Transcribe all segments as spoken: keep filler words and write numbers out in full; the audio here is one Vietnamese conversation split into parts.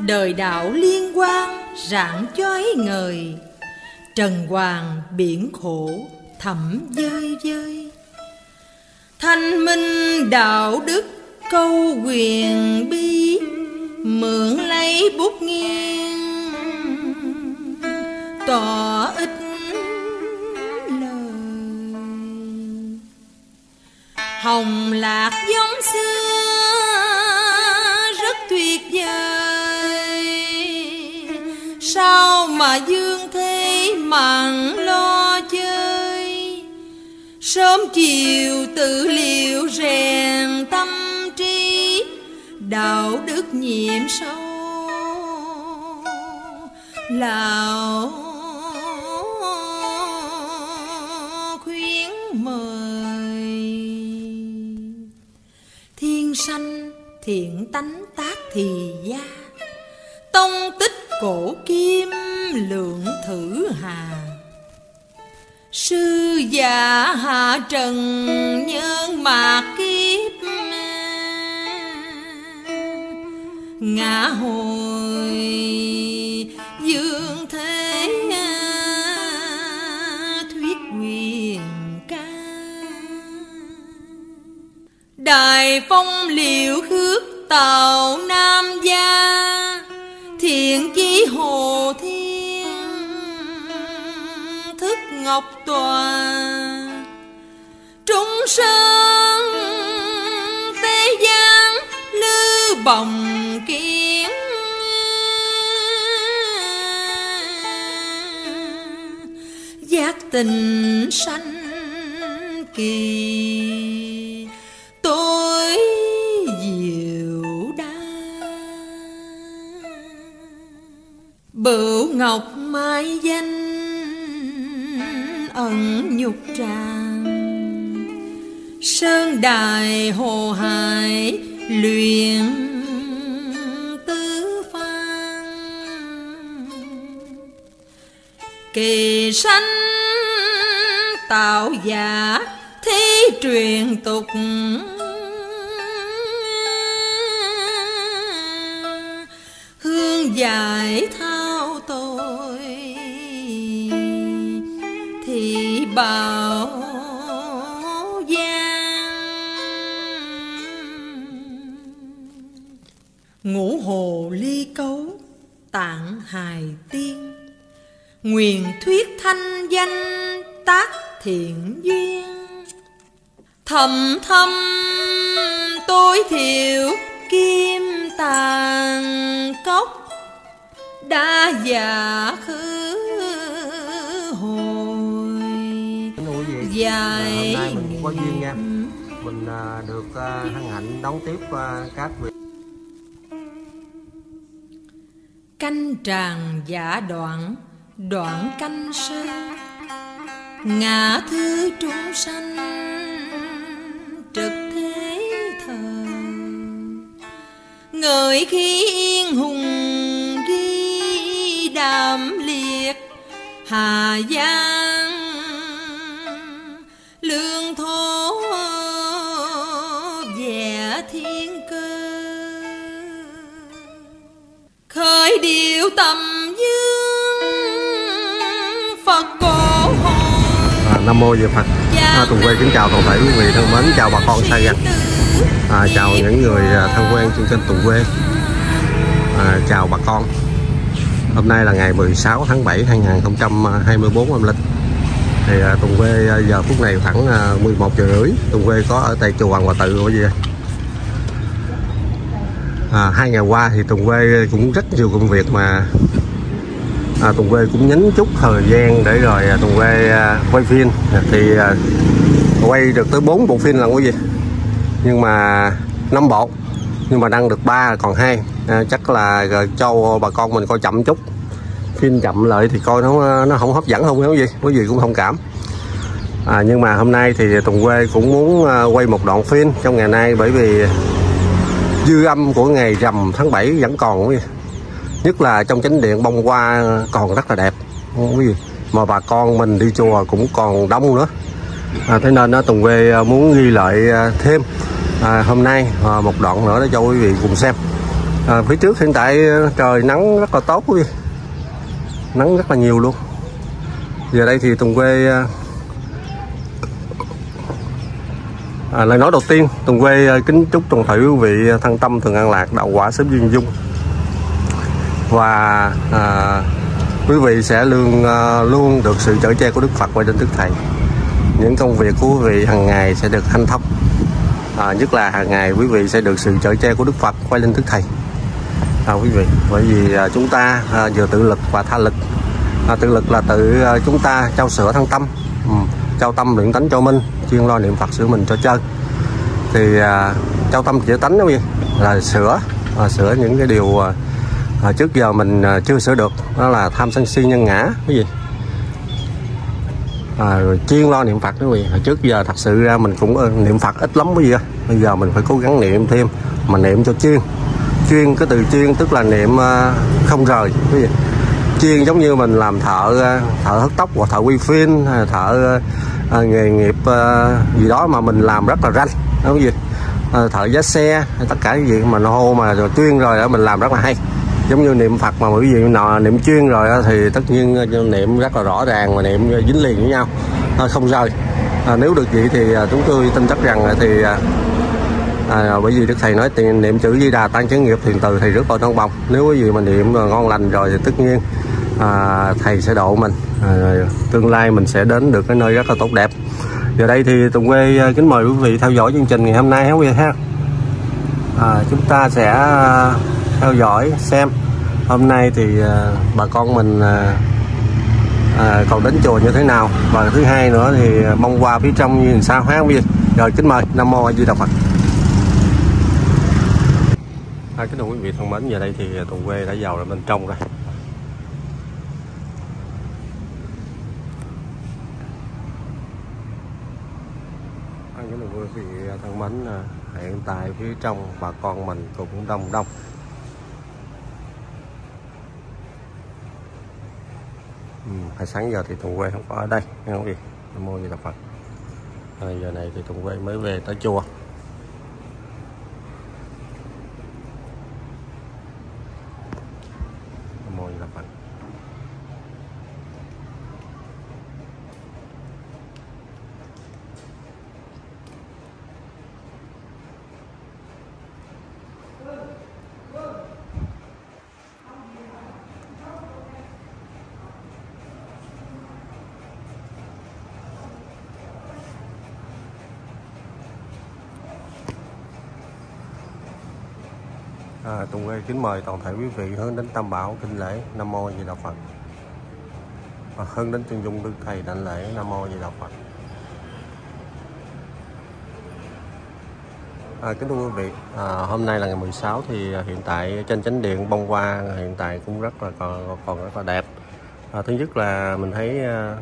đời đạo liên quan rạng chói ngời, trần hoàng biển khổ thẳm dơi dơi. Thanh minh đạo đức câu quyền bi, mượn lấy bút nghiêng tỏ ít lời. Hồng lạc giống xưa rất tuyệt vời, sao mà dương thế mặn lo chơi. Sớm chiều tự liệu rèn tâm trí, đạo đức nhiệm sâu lão khuyến mời. Thiên sanh thiện tánh tác thì gia, tông tích cổ kim lượng thử hà. Sư già hạ trần nhân mạt kiếp, ngã hồi dương thế thuyết quyền ca. Đài phong liệu khước tào nam gia, thiện chí hồ thiên thức ngọc tòa. Trung sơn tế giang lư bồng kiến, giác tình sanh kỳ tối diệu đa. Bửu ngọc mai danh ẩn nhục tràng, sơn đài hồ hải luyện tứ phan. Kỳ sanh tạo giả thế truyền tục, hương giải thao tội thì bảo giang. Ngũ hồ ly cấu tạng hài tiên, nguyện thuyết thanh danh tác thiện duyên. Thầm thâm tối thiểu kim tàn cốc, đã già khứ hồi dài. Hôm nay mình có duyên nha, mình được hân hạnh đón tiếp các vị. Canh tràng giả đoạn, đoạn canh sơ, ngã thư chúng sanh trực thế thờ. Ngợi khi yên hùng ghi đạm liệt, hà giang lương thố vẻ thiên cơ. Khởi điệu tầm dương Phật cổ hồi. À, Nam mô Di Phật. À, Tùng Quê kính chào toàn thể quý vị thân mến, chào bà con xa gần, à, chào những người thân quen trên kênh Tùng Quê, à, chào bà con. Hôm nay là ngày mười sáu tháng bảy hai nghìn không trăm hai mươi tư âm lịch. Thì à, Tùng Quê giờ phút này khoảng à, mười một giờ rưỡi. Tùng Quê có ở tại chùa Hoàng Hòa Tự của gì vậy? À, hai ngày qua thì Tùng Quê cũng rất nhiều công việc mà à, Tùng Quê cũng nhấn chút thời gian để rồi à, Tùng Quê à, quay phim. Thì à, quay được tới bốn bộ phim là cái gì, nhưng mà năm bộ nhưng mà đăng được ba còn hai. À, chắc là cho bà con mình coi chậm chút, phim chậm lại thì coi nó nó không hấp dẫn, không có gì có gì cũng thông cảm. À, nhưng mà hôm nay thì Tùng Quê cũng muốn quay một đoạn phim trong ngày nay, bởi vì dư âm của ngày rằm tháng bảy vẫn còn quý vị. Nhất là trong chánh điện bông hoa còn rất là đẹp quý vị, mà bà con mình đi chùa cũng còn đông nữa. À, thế nên đó, Tùng Quê muốn ghi lại thêm à, hôm nay à, một đoạn nữa để cho quý vị cùng xem. À, phía trước hiện tại trời nắng rất là tốt quý vị, nắng rất là nhiều luôn. Giờ đây thì Tùng Quê à, lời nói đầu tiên Tùng Quê kính chúc toàn thể quý vị thân tâm thường an lạc, đạo quả sớm duyên dung, và à, quý vị sẽ luôn à, luôn được sự chở che của Đức Phật và trên Đức Thầy. Những công việc của quý vị hàng ngày sẽ được hanh thông, à, nhất là hàng ngày quý vị sẽ được sự chở che của Đức Phật và lên Đức Thầy. À, quý vị, bởi vì à, chúng ta à, vừa tự lực và tha lực. À, tự lực là tự à, chúng ta trau sửa thân tâm, ừ, trau tâm luyện tánh cho minh, chuyên lo niệm Phật sửa mình cho chơi. Thì à, trau tâm sửa tánh đó quý vị, là sửa à, sửa những cái điều à, à, trước giờ mình à, chưa sửa được, đó là tham sân si nhân ngã cái gì. À, rồi chuyên lo niệm Phật đó quý vị. Trước giờ thật sự ra mình cũng niệm Phật ít lắm quý vị. Bây giờ mình phải cố gắng niệm thêm, mà niệm cho chuyên. Chuyên, cái từ chuyên tức là niệm uh, không rời quý vị. Chuyên giống như mình làm thợ uh, thợ hớt tóc hoặc thợ quay phim, thợ uh, uh, nghề nghiệp uh, gì đó mà mình làm rất là ranh đó quý vị. Uh, thợ giá xe, tất cả cái gì mà nó hô mà rồi chuyên rồi đó mình làm rất là hay. Giống như niệm Phật mà quý vị nào niệm chuyên rồi đó, thì tất nhiên niệm rất là rõ ràng và niệm dính liền với nhau, không rời. À, nếu được vậy thì chúng tôi tin chắc rằng thì à, bởi vì Đức Thầy nói tiền niệm chữ Di Đà tăng chấn nghiệp thiền từ thì rất là trong bồng. Nếu quý vị mà niệm ngon lành rồi thì tất nhiên à, Thầy sẽ độ mình, à, tương lai mình sẽ đến được cái nơi rất là tốt đẹp. Giờ đây thì Tùng Quê kính mời quý vị theo dõi chương trình ngày hôm nay quý vị ha. À, chúng ta sẽ theo dõi xem hôm nay thì à, bà con mình à, à, còn đến chùa như thế nào, và thứ hai nữa thì mong qua phía trong như sao ha quý vị. Rồi kính mời. Nam Mô A Di Đà Phật. À, kính thưa quý vị thân mến, giờ đây thì Tùng Quê đã vào lại bên trong rồi. À, kính thưa quý vị thân mến, hiện tại phía trong bà con mình cũng đông đông. Ừ, hồi sáng giờ thì Tùng Quê không có ở đây nghe không gì. Nam Mô A Di Đà Phật. À, giờ này thì Tùng Quê mới về tới chùa. Nam Mô A Di Đà Phật. À, Tùng Quê kính mời toàn thể quý vị hướng đến Tam Bảo kinh lễ Nam Mô A Di Đà Phật, và hướng đến chân dung Đức Thầy đảnh lễ Nam Mô A Di Đà Phật. À, kính thưa quý vị, à, hôm nay là ngày mười sáu thì hiện tại trên chánh điện bông hoa hiện tại cũng rất là còn, còn rất là đẹp. À, thứ nhất là mình thấy à,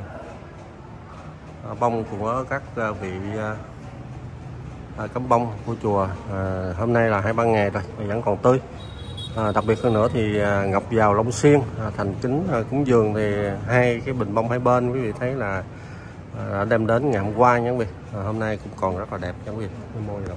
bông của các vị à, À, cắm bông của chùa à, hôm nay là hai ba ngày rồi vẫn còn tươi. À, đặc biệt hơn nữa thì à, ngọc vào long xuyên à, thành kính à, cúng dường thì hai cái bình bông hai bên quý vị thấy là à, đã đem đến ngày hôm qua nha quý vị. À, hôm nay cũng còn rất là đẹp nha quý vị. Môi rồi.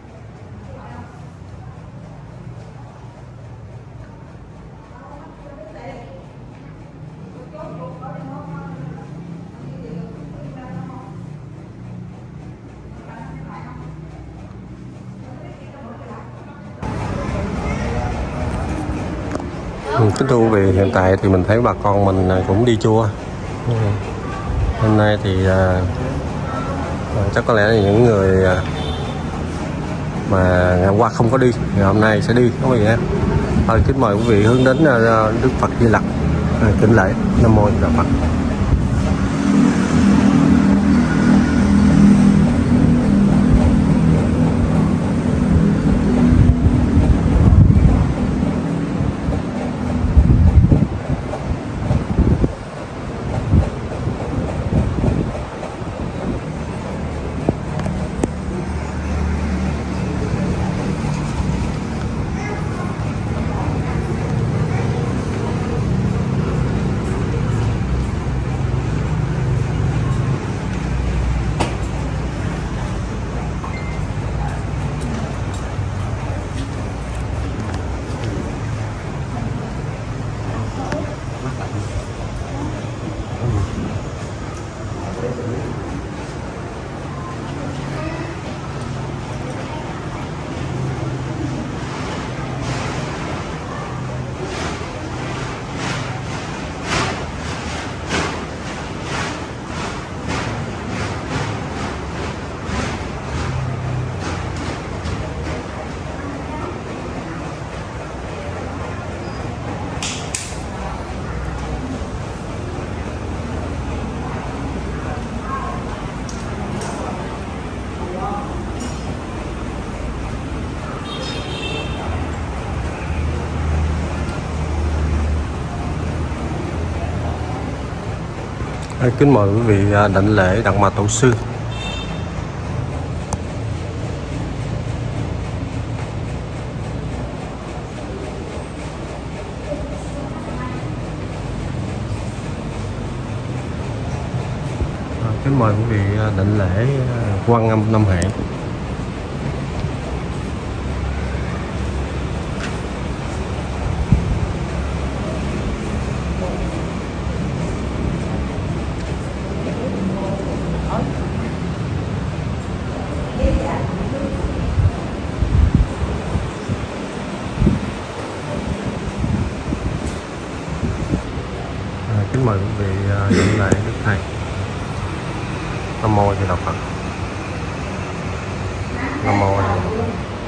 Kính thưa quý vị, hiện tại thì mình thấy bà con mình cũng đi chùa. Hôm nay thì à, chắc có lẽ là những người à, mà ngày hôm qua không có đi, ngày hôm nay sẽ đi, có gì ha. Thôi kính mời quý vị hướng đến à, Đức Phật Di Lặc à, kính lễ Nam Mô A Di Đà Phật. Kính mời quý vị đảnh lễ Đặng Mã Tổ sư. Kính mời quý vị đảnh lễ Quan Âm Nam Hệ. Kính mời quý vị đảnh lễ Đức Thầy. Nam mô A Di Đà Phật. Nam mô A Di Đà Phật.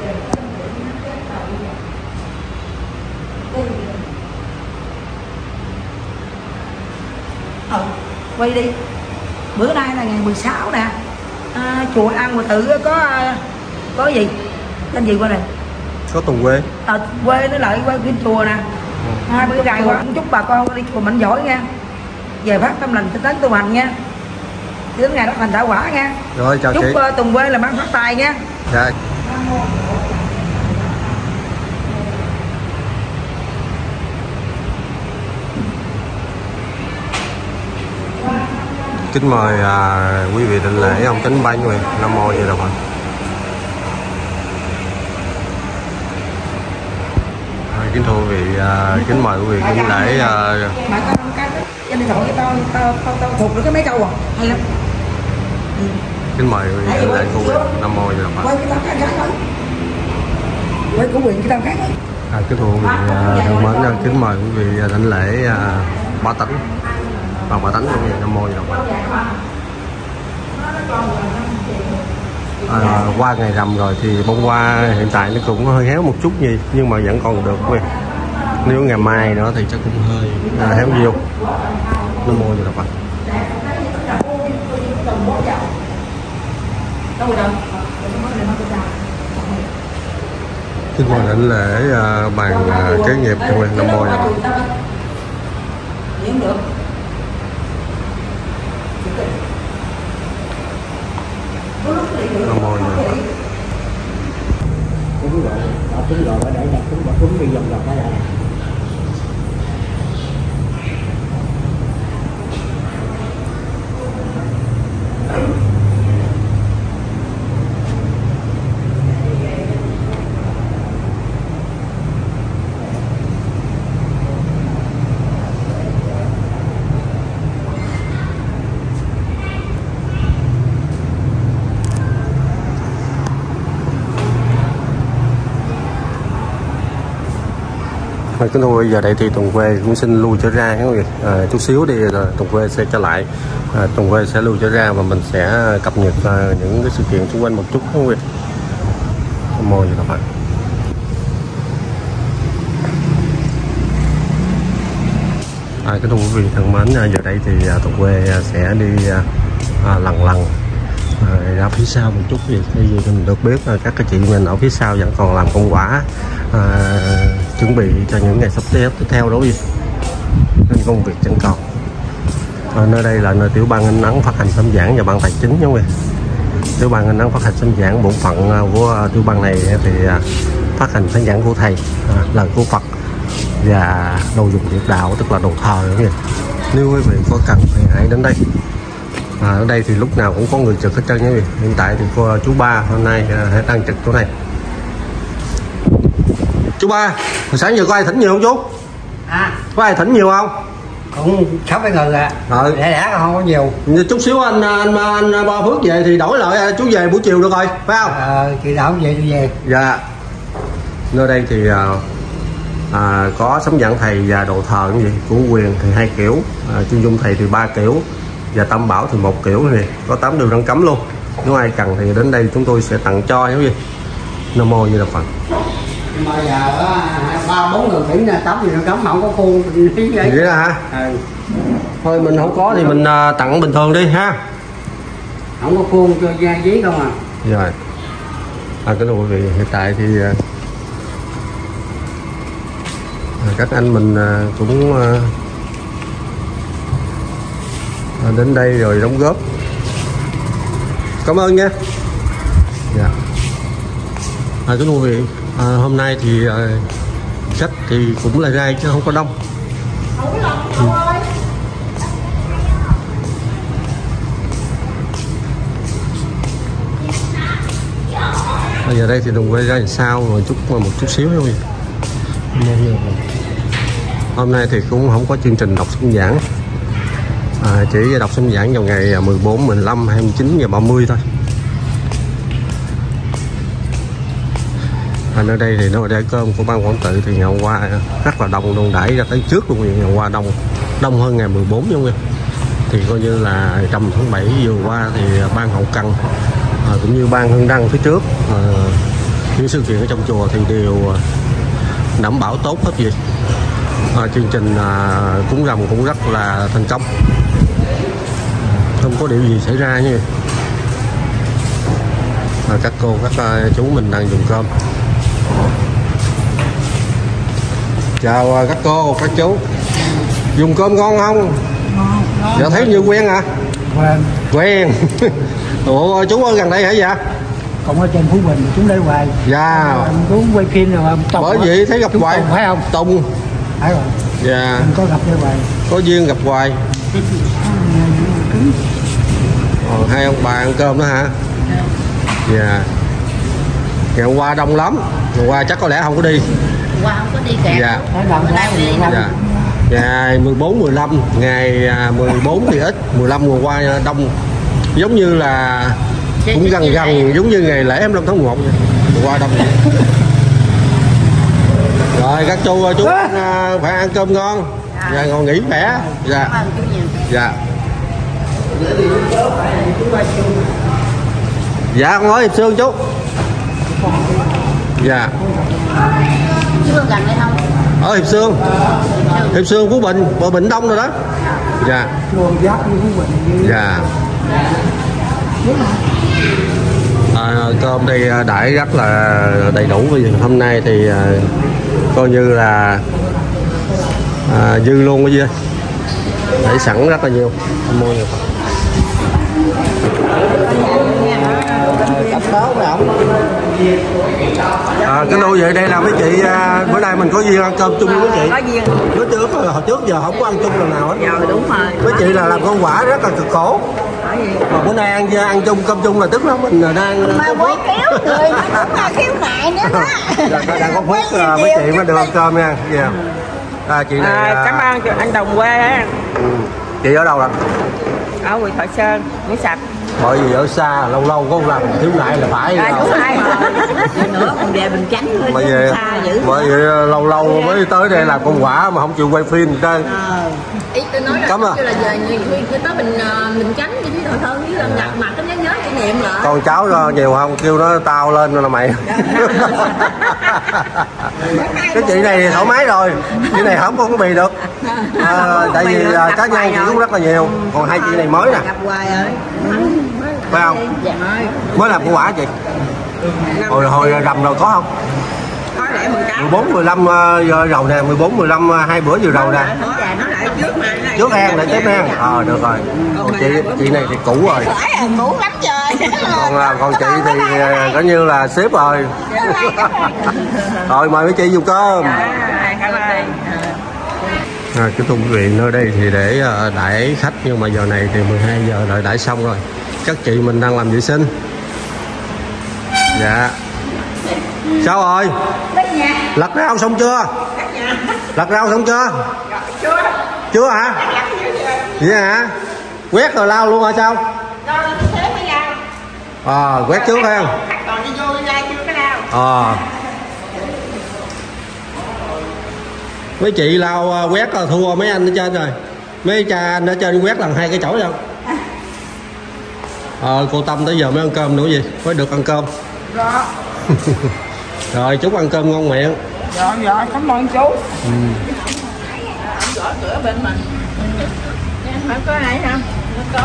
Ờ, quay đi. Bữa nay là ngày mười sáu nè. À, chùa An Hòa Tự có có gì? Tên gì qua đây? Có tuần quê. Ờ, quê nó lại qua bên chùa nè. Hai bữa dài qua chúc bà con đi chùa mạnh giỏi nha. Về phát tâm lành tinh tấn tu hành nha. Đến ngày đó thành đạo quả nha. Rồi chào chúc chị. Chúc uh, Tùng Quê là mang phát tài nha. Dạ. Kính mời à, quý vị đảnh lễ ông Chánh Ban Nguyện. Nam mô A Di Đà Phật. À, kính thưa quý vị, à, kính mời quý vị đảnh lễ. À... Mà tao không cái trên điện thoại tao tao tao tao thuộc được cái mấy câu à, hay lắm. Ừ. Kính mời quý vị đảnh lễ cô quyền. Nam mô A Di Đà Phật. Quay cái tao khác khác thôi. Quay của quyền cái tao khác thôi. À, kính thưa quý vị thân mến, kính mời quý vị đảnh lễ à, Bá Tánh. Bằng Bá Tánh của người. Nam mô A Di Đà Phật. À, qua ngày rằm rồi thì bông hoa hiện tại nó cũng hơi héo một chút gì, nhưng mà vẫn còn được quý vị. Nếu ngày mai nữa thì chắc cũng hơi à, héo nhiều. Nam mô A Di Đà Phật. Kính mời đảnh lễ à, bàn à, kế nghiệp cho mình. Nam mô A Di Đà Phật. Nam mô A Di Đà Phật. Đúng rồi, đúng rồi, để đặt đúng rồi, đúng đi dòng dòng cái này. Kính thưa giờ đây thì Tùng Quê cũng xin lui trở ra các người à, chút xíu đi rồi Tùng Quê sẽ trở lại. à, Tùng Quê sẽ lui trở ra và mình sẽ cập nhật à, những cái sự kiện xung quanh một chút các người. Nam mô A Di Đà Phật. À, kính thưa quý vị thân mến, giờ đây thì à, Tùng Quê sẽ đi à, à, lần lần à, ra phía sau một chút gì thì mình được biết là các cái chị mình ở phía sau vẫn còn làm công quả. À, chuẩn bị cho những ngày sắp tiếp theo đó gì nên công việc chẳng còn. À, nơi đây là nơi tiểu ban in ấn phát hành sớm giảng và ban tài chính nha quý vị. Tiểu ban in ấn phát hành sớm giảng, bộ phận của tiểu ban này thì phát hành sớm giảng của thầy, à, lời của Phật và đồ dùng điệp đạo, tức là đồ thờ quý vị. Nếu quý vị có cần thì hãy đến đây. À, ở đây thì lúc nào cũng có người trực hết trơn nha quý vị. Hiện tại thì cô chú Ba hôm nay hãy đang trực chỗ này. Chú Ba, hồi sáng giờ có ai thỉnh nhiều không chú? À, có ai thỉnh nhiều không? cũng sáu cái người à. Ừ. Lẻ lẻ không có nhiều. Chút xíu anh anh anh, anh Ba Phước về thì đổi lại chú về buổi chiều được rồi, phải không? Ờ, chị đảo về tôi về. Dạ. Nơi đây thì à, à, có sấm giảng thầy và đồ thờ cái gì của quyền thì hai kiểu, à, chuyên dung thầy thì ba kiểu và tam bảo thì một kiểu này, có tám điều răn cấm luôn. Nếu ai cần thì đến đây chúng tôi sẽ tặng cho cái gì. Nam mô Như Là Phật. Bây giờ ba bốn người tỉnh tắm gì nó cấm không có khuôn tí vậy. Vậy đó hả? Ừ. Thôi mình không có thì mình uh, tặng bình thường đi ha. Không có khuôn cho da giấy không à. Rồi. À, cái quý vị hiện tại thì uh, các anh mình uh, cũng uh, à, đến đây rồi đóng góp. Cảm ơn nha. Dạ. À, kính quý vị, à, hôm nay thì à, khách thì cũng là gai chứ không có đông. Ừ. Bây giờ đây thì đừng quay ra làm sao rồi chút một chút xíu thôi. Hôm nay thì cũng không có chương trình đọc sinh giảng, à, chỉ đọc sinh giảng vào ngày mười bốn, mười lăm, hai mươi chín và ba mươi thôi. À, ở đây thì nó để cơm của ban quản tự thì ngày hôm qua rất là đông luôn, đẩy ra tới trước luôn. Ngày hôm qua đông đông hơn ngày mười bốn luôn. Thì coi như là trong tháng bảy vừa qua thì ban hậu cần à, cũng như ban hương đăng phía trước à, những sự kiện ở trong chùa thì đều đảm bảo tốt hết gì. À, chương trình à, cúng rằm cũng rất là thành công, không có điều gì xảy ra như à, các cô các uh, chú mình đang dùng cơm. Chào uh, các cô các chú, dùng cơm ngon không? Ngon, ngon. Dạ thấy như quen hả? Quen. Quen. Ủa chú ở gần đây hả dạ? Còn ở trên Phú Bình chúng đây hoài. Dạ. Cũng quay phim rồi Tùng. Bởi vậy thấy gặp hoài. Tùng phải không? Tùng. Phải rồi. Dạ. Mình có gặp đây hoài. Có duyên gặp hoài. Ờ, hai ông bà ăn cơm đó hả? Dạ. Ngày hôm qua đông lắm. Ngày qua chắc có lẽ không có đi. Qua không có đi kẹt. Dạ. Bữa nay đi. Dạ. Ngày mười bốn, mười lăm, ngày mười bốn thì ít, mười lăm vừa qua đông. Giống như là cũng gần gần giống như ngày lễ hai mươi lăm tháng mười một vậy. Vừa qua đông. Rồi các chú chú phải ăn cơm ngon. Dạ, ngon nghỉ khỏe. Dạ. Dạ. Dạ con nói Hiệp Sương chú. Dạ. Chú ở gần đây không? Ở Hiệp Sương. Hiệp Sương Phú Bình, bờ Bình Đông rồi đó. Dạ. Dạ. À, cơm đây đãi rất là đầy đủ. Vì hôm nay thì à, coi như là à, dư luôn cái gì để sẵn rất là nhiều. Mua nhiều. À, cái lưu vậy đây là mấy chị à, bữa nay mình có duyên ăn cơm chung với chị. Có duyên. Bữa trước hồi trước giờ không có ăn chung lần nào hết. Dạ đúng rồi. Mấy chị là làm con quả rất là cực khổ. Mà bữa nay ăn ăn chung cơm chung là tức lắm, mình đang Mà bố kéo người nó cũng là khiếu nại nữa đó. Dạ, đang có phước mấy chị mới được ăn cơm nha. Dạ. À, chị này à, cảm ơn anh Đồng quê á. Ừ. Chị ở đâu ạ? Ở huyện Thoại Sơn, Mỹ Sạch. Bởi vì ở xa lâu lâu có một lần thiếu nại là phải. À, đúng rồi. Nữa còn về Bình Chánh nữa. Bởi vì, bởi vì lâu lâu mới tới đây làm con quả mà không chịu quay phim gì trơn. Ý tôi nói là, Cấm à? là giờ người người tới Bình Bình Chánh với Thoại Sơn với lần gặp mặt cái nhớ nhớ kỷ niệm lại. Con cháu cho nhiều không? Kêu nó tao lên là mày. Cái chị này thì thoải mái rồi, chị này không có cái bì được. À, tại vì cá nhân chị cũng rất là nhiều, còn hai chị này mới nè. Gặp hoài rồi. Phải không? Dạ. Mới làm con quả chị. Hồi hồi rằm rồi có không? Có lẽ mười mười bốn, mười lăm giờ đầu nè, mười bốn, mười lăm hai bữa vừa đầu nè. Nó lại trước mà. Trước ăn để tiếp ăn. Ờ được rồi. Còn chị chị này thì cũ rồi. Cũ lắm trời. Còn còn chị thì coi như là sếp rồi. Rồi mời mấy chị dùng cơm. Cảm ơn. À, cái thùng viện nơi đây thì để đãi khách, nhưng mà giờ này thì mười hai giờ đợi đãi xong rồi. Các chị mình đang làm vệ sinh. Dạ. Sao rồi? Lặt rau xong chưa? Lặt rau xong chưa? Chưa. Chưa hả? Vậy hả? Quét rồi lau luôn hả sao? À, quét trước ha. Còn đi vô đi ra chưa cái nào? Ờ. Mấy chị lau quét là thua mấy anh ở trên rồi. Mấy cha anh ở trên quét lần hai cái chổi không? Ờ, cô Tâm tới giờ mới ăn cơm nữa gì? Mới được ăn cơm. Dạ. Rồi chúc ăn cơm ngon miệng. Dạ dạ cảm ơn chú. Ừ. Gõ cửa bên mình. Phải có ai không? Có.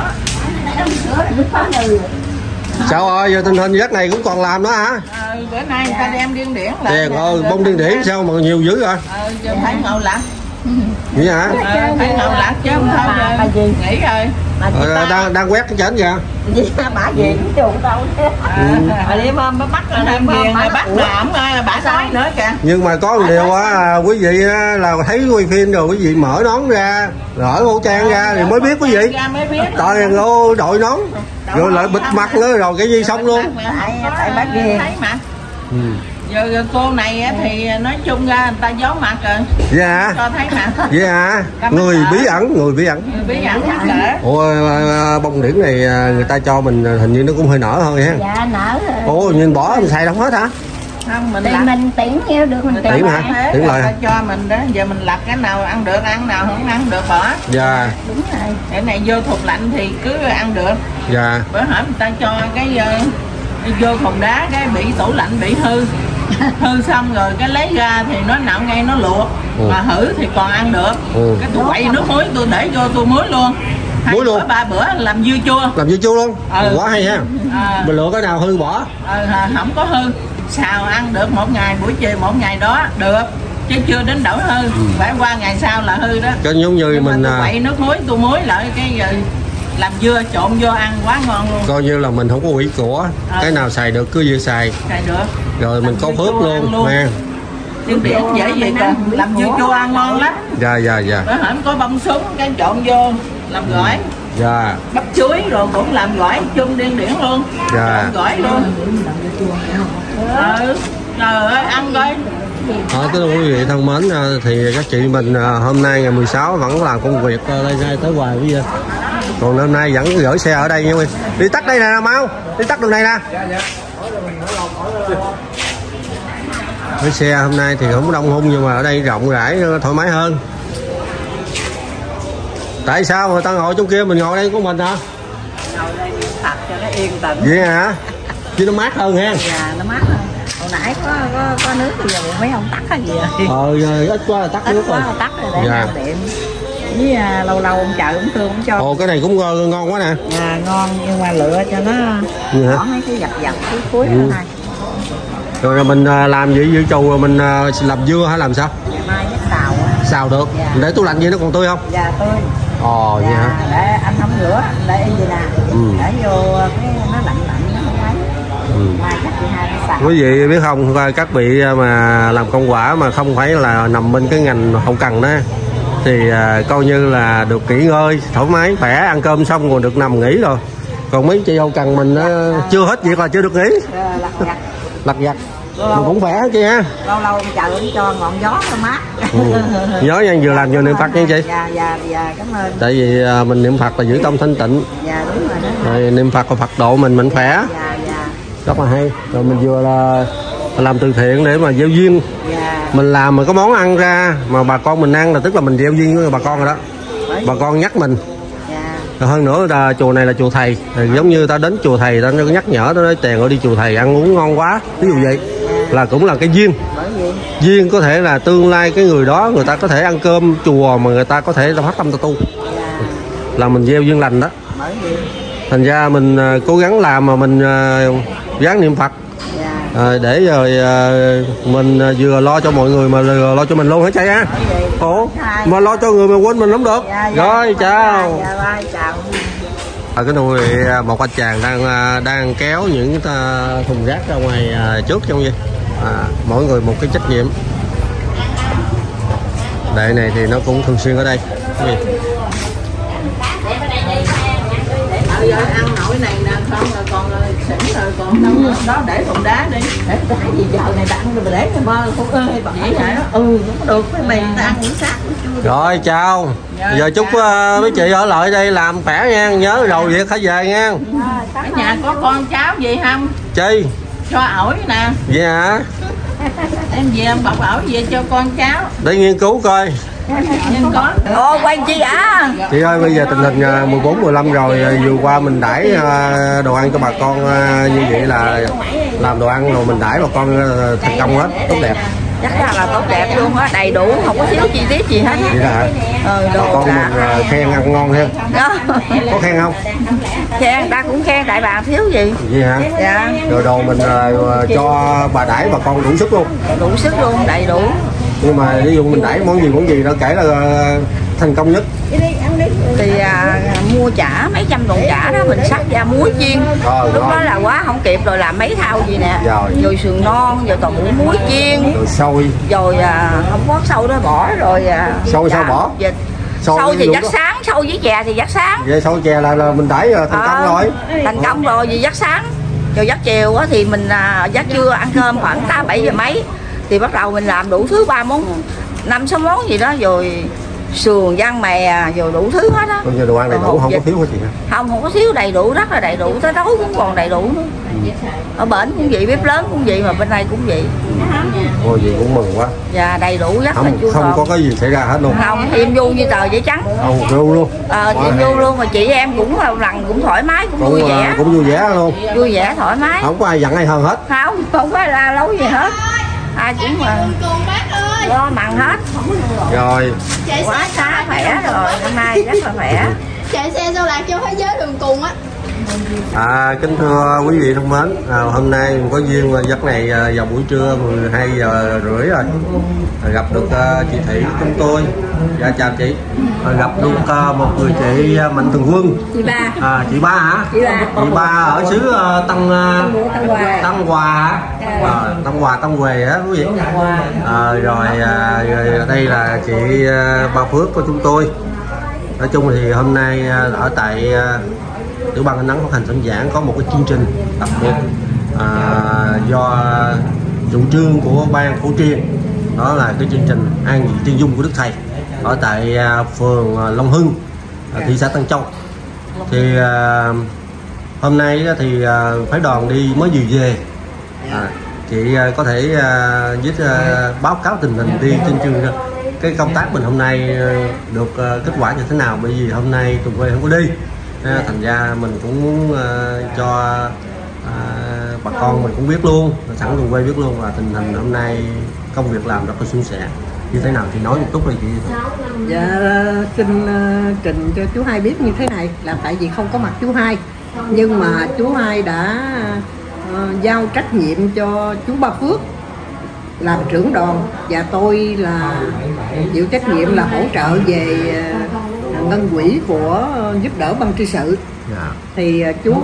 Sao ơi, giờ tình hình giấc này cũng còn làm đó hả? Ờ, bữa nay người ta đem điên điển lại. Điền ơi, bông điên điển sao mà nhiều dữ vậy? Ờ, chứ phải ngầu lắm. Vậy hả? Ờ, phải ngầu lắm chứ không thôi giờ nghỉ rồi. Ờ, đang đang quét cái chén kìa. Gì bả về cũng chuộng đâu chứ. À, đi mà bắt ở đây về mà bắt là ổng bả nói nữa kìa. Nhưng mà có một điều á, quý vị á, là thấy quay phim rồi quý vị mở nón ra, mở khẩu trang ra thì mới biết quý vị. Toàn lô đội nón, rồi lại bịt mặt nữa rồi cái gì xong luôn. Tại bác về. Thấy mà. Ừ. Giờ cô này thì nói chung ra người ta giấu mặt rồi. Dạ. Cho thấy mà. Dạ. Người bí ẩn, người bí ẩn. Người bí ẩn hả? Ủa bông điển này người ta cho mình hình như nó cũng hơi nở hơn ha. Dạ nở rồi. Ủa nhưng bỏ mình xài đâu hết hả? Không, mình Thì lặt. mình tiễn theo được mình tiễn hả? Tiễn lại hả? Cho mình đó, giờ mình lặt cái nào ăn được ăn nào không ăn được bỏ. Dạ. Đúng rồi. Cái này vô thùng lạnh thì cứ ăn được. Dạ. Bữa hổm người ta cho cái uh, vô thùng đá cái bị tủ lạnh bị hư. Hư xong rồi cái lấy ra thì nó nạo ngay nó luộc. Ừ. Mà hử thì còn ăn được. Ừ. Cái tôi quậy nước muối tôi để vô tôi muối luôn. Muối luôn. Bữa, ba bữa làm dưa chua. Làm dưa chua luôn. Ừ. Quá hay ha. À. Mình lựa cái nào hư bỏ. Ừ, không có hư. Xào ăn được một ngày buổi chiều một ngày đó được. Chứ chưa đến đổi hư. Ừ. Phải qua ngày sau là hư đó. Cái giống như nhưng mình tôi quậy nước muối tôi muối lại cái làm dưa trộn vô ăn quá ngon luôn. Coi như là mình không có quỷ của. Ừ. Cái nào xài được cứ vừa xài. Xài được. Rồi mình có phước luôn, luôn. Man. Nhưng biển dễ vậy ta, làm dưa chua ăn ngon lắm. Dạ dạ dạ. Bữa hổm có bông súng cái trộn vô làm gỏi. Dạ. Bắp chuối rồi cũng làm gỏi chung điên điển luôn. Dạ. Trộn gỏi luôn. Ừ. Trời ơi ăn coi. Đó, cái quý vị thân mến, thì các chị mình hôm nay ngày mười sáu vẫn làm công việc đây ngay tới hoài bây giờ. Còn hôm nay vẫn gửi xe ở đây nha quý vị. Đi tắt đây nè mau, đi tắt đường này nè. Cái xe hôm nay thì không đông hung nhưng mà ở đây rộng rãi thoải mái hơn. Tại sao người ta ngồi trong kia mình ngồi đây của mình hả? Ngồi đây thật cho nó yên tĩnh. Vậy hả? Chứ nó mát hơn ha. Dạ nó mát hơn. Hồi nãy có có, có nước bây giờ mấy ông tắt hay gì rồi. Ờ giờ ít quá là tắt ít nước quá rồi. Là tắt rồi để dạ. Điện. Với à, lâu lâu ông chợ cũng thương cũng cho. Ồ cái này cũng ngon, ngon quá nè. Dạ ngon nhưng mà lựa cho nó bỏ mấy cái dập dập cuối cuối ừ. Này. Rồi mình làm gì dưa chù rồi mình làm dưa hay làm sao? Ngày mai chắc xào á. Xào được. Dạ. Để tủ lạnh gì nó còn tươi không? Dạ tươi. Ồ dạ, vậy hả? Để anh không rửa, để gì nè. Ừ. Để vô cái nó lạnh lạnh nó không ấy. Ừ. Mai chắc chị hai nó xào. Quý vị biết không, các vị mà làm công quả mà không phải là nằm bên cái ngành hậu cần đó thì à, coi như là được nghỉ ngơi thoải mái khỏe, ăn cơm xong rồi được nằm nghỉ rồi. Còn mấy chị hậu cần mình à, chưa hết việc là chưa được nghỉ. À, lặt vặt. Lặt vặt. Mình cũng khỏe chị ha. Lâu lâu chờ cũng cho ngọn gió nó mát. Ừ. Nhớ nha, vừa làm vừa niệm Phật nha chị. Dạ dạ dạ cảm ơn. Tại vì à, mình niệm Phật là giữ tâm thanh tịnh. Dạ đúng rồi đó. Rồi niệm Phật và Phật độ mình mình khỏe. Dạ dạ. Rất là hay. Rồi mình vừa là làm từ thiện để mà gieo duyên. Dạ. Mình làm mà có món ăn ra mà bà con mình ăn là tức là mình gieo duyên với bà con rồi đó. Bởi bà con nhắc mình. Rồi hơn nữa là chùa này là chùa thầy, thì giống như ta đến chùa thầy ta nhắc nhở ta nói tiền rồi đi chùa thầy ăn uống ngon quá, ví dụ vậy là cũng là cái duyên. Duyên có thể là tương lai cái người đó người ta có thể ăn cơm chùa mà người ta có thể phát tâm ta tu, là mình gieo duyên lành đó. Thành ra mình cố gắng làm mà mình gắng niệm Phật à, để rồi à, mình vừa lo cho mọi người mà vừa lo cho mình luôn hả chị á? Ủa mà lo cho người mà quên mình không được. Dạ, dạ, rồi chào. Dạ, dạ, chào. À, cái nuôi một anh chàng đang đang kéo những thùng rác ra ngoài trước trong gì à, mỗi người một cái trách nhiệm. Đại này thì nó cũng thường xuyên ở đây. Giờ ăn nổi này nè không rồi còn xỉn rồi còn đâu nữa. Đó để thùng đá đi. Để đá gì giờ này ta ăn rồi mà để cái mơ không ơi bà vậy hả? Ừ không có được cái mì ta ăn những xác chưa. Rồi chào. Dạ, giờ chúc uh, mấy chị ở lại đây làm khỏe nha, nhớ rồi việc phải về nha. Ở nhà có con cháu gì không? Chi? Cho ổi nè. Vậy hả? Em về em bọc ổi về cho con cháu. Để nghiên cứu coi. Nhưng có. Ồ quay chi ạ? Chị ơi bây giờ tình hình mười bốn mười lăm rồi, vừa qua mình đãi đồ ăn cho bà con như vậy là làm đồ ăn rồi mình đãi bà con thành công hết, tốt đẹp. Chắc là, là tốt đẹp luôn á, đầy đủ, không có thiếu chi tiết gì hết. Vậy đó hả? Ừ, bà con là... mình khen ăn ngon ha. Đó. Có khen không? Khen, người ta cũng khen, tại bà thiếu gì. Vậy hả? Dạ. Rồi đồ mình uh, cho bà đãi bà con đủ sức luôn. Đủ sức luôn, đầy đủ. Nhưng mà ví dụ mình đãi món gì món gì đó kể là uh, thành công nhất. thì à, mua chả mấy trăm đồng chả đó mình sắc ra muối chiên. Rồi, lúc rồi. đó là quá không kịp rồi, làm mấy thao gì nè, Rồi. rồi sườn non, rồi toàn bộ muối chiên, rồi xôi, rồi à, không có sâu đó bỏ, rồi à, Xôi sao bỏ? Vịt. Xôi Sâu thì đúng dắt đó. sáng, sâu với chè thì dắt sáng. vậy xôi chè là, là mình đẩy thành công Ờ, rồi. thành công rồi, vì dắt sáng. Rồi dắt chiều á thì mình à, dắt trưa ăn cơm khoảng tám bảy giờ mấy thì bắt đầu mình làm đủ thứ, ba món năm sáu món gì đó, rồi sườn rang mè rồi đủ thứ hết á. Bây giờ đồ ăn đầy đủ không có thiếu hả chị hả? Không, không có thiếu, đầy đủ, rất là đầy đủ, tới tối cũng còn đầy đủ nữa. Ở bển cũng vậy, bếp lớn cũng vậy, mà bên đây cũng vậy. Ôi gì cũng mừng quá. Và đầy đủ, rất là Không chu không toàn. có cái gì xảy ra hết luôn. Không, thêm vui như tờ giấy trắng. Không rượu luôn. Ờ, thêm vui luôn, mà chị em cũng lần cũng thoải mái, cũng, Cũng vui à, vẻ. cũng vui vẻ luôn. Vui vẻ, thoải mái. Không có ai giận ai hơn hết. Không, không có la lấu gì hết. Ai cũng mà lo mặn hết. Rồi. Quá khá khỏe rồi, hôm nay rất là khỏe. Chạy xe sao lạc cho thế giới đường cùng á. À, kính thưa quý vị thân mến, à, hôm nay mình có duyên giấc này à, vào buổi trưa mười hai giờ rưỡi rồi à, gặp được à, chị Thị chúng tôi. Dạ chào chị. À, gặp được à, một người chị à, Mạnh Thường Quân. Chị Ba. À, chị Ba hả? Chị Ba. Chị Ba ở xứ à, Tân à, Tân Hòa. Tân Hòa hả? À, Tân Hòa Tân Huế á quý vị. À, rồi, à, rồi đây là chị à, Ba Phước của chúng tôi. Nói chung thì hôm nay à, ở tại à, Tiểu ban Ánh Nắng phát hành Sơn Giảng có một cái chương trình đặc biệt à, do chủ trương của ban Phổ Triền, đó là cái chương trình An vị Chân Dung của Đức Thầy ở tại à, phường à, Long Hưng, à, thị xã Tân Châu. Thì à, hôm nay thì à, phái đoàn đi mới vừa về. À, chị à, có thể à, viết à, báo cáo tình hình đi trên chương cái công tác mình hôm nay à, được à, kết quả như thế nào, bởi vì hôm nay tụi quê không có đi. À, thành ra mình cũng muốn uh, cho uh, bà con mình cũng biết luôn, sẵn cùng quay biết luôn là tình hình hôm nay công việc làm rất là suôn sẻ như thế nào thì nói một chút đi chị. Dạ xin uh, trình cho chú Hai biết như thế này là tại vì không có mặt chú Hai, nhưng mà chú Hai đã uh, giao trách nhiệm cho chú Ba Phước làm trưởng đoàn và tôi là chịu trách nhiệm là hỗ trợ về uh, ngân quỹ của uh, giúp đỡ ban tri sự. Yeah. Thì uh, chú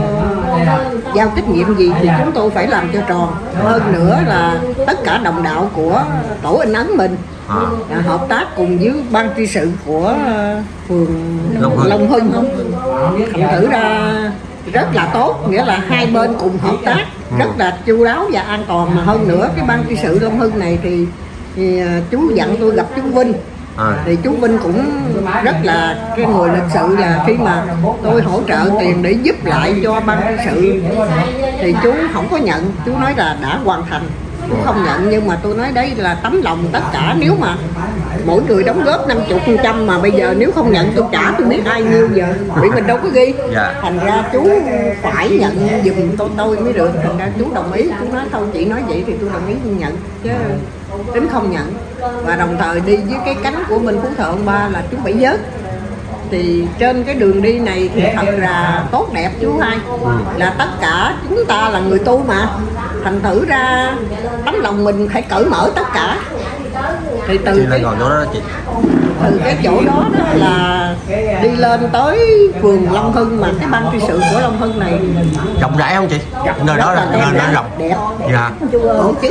uh, giao trách nhiệm gì thì chúng tôi phải làm cho tròn. Hơn nữa là tất cả đồng đạo của tổ in ấn mình à. À, hợp tác cùng với ban tri sự của uh, phường Long Hưng, Long Hưng. Thành thử ra rất là tốt, nghĩa là hai bên cùng hợp tác rất là chu đáo và an toàn. Mà hơn nữa cái ban tri sự Long Hưng này thì, thì uh, chú dặn tôi gặp chú Vinh. À. Thì chú Vinh cũng rất là cái người lịch sự, là khi mà tôi hỗ trợ tiền để giúp lại cho ban tri sự thì chú không có nhận, chú nói là đã hoàn thành, chú không nhận. Nhưng mà tôi nói đấy là tấm lòng tất cả, nếu mà mỗi người đóng góp năm mươi phần trăm mà bây giờ nếu không nhận tôi trả tôi biết ai nhiêu giờ, vì mình đâu có ghi. Dạ. Thành ra chú phải nhận giùm tôi tôi mới được. Thành ra chú đồng ý, chú nói thôi chị nói vậy thì tôi đồng ý nhận chứ tính không nhận. Và đồng thời đi với cái cánh của Minh Phú Thọ ông Ba là chú Bảy Vớt. Thì trên cái đường đi này thì thật là tốt đẹp chú Hai, là tất cả chúng ta là người tu mà, thành thử ra tấm lòng mình phải cởi mở tất cả. Thì từ cái, đó đó chị. từ cái chỗ đó, đó là đi lên tới phường Long Hưng, mà cái ban tri sự của Long Hưng này rộng rãi không chị? Nơi đó là nơi rộng đẹp, dạ. Tổ chức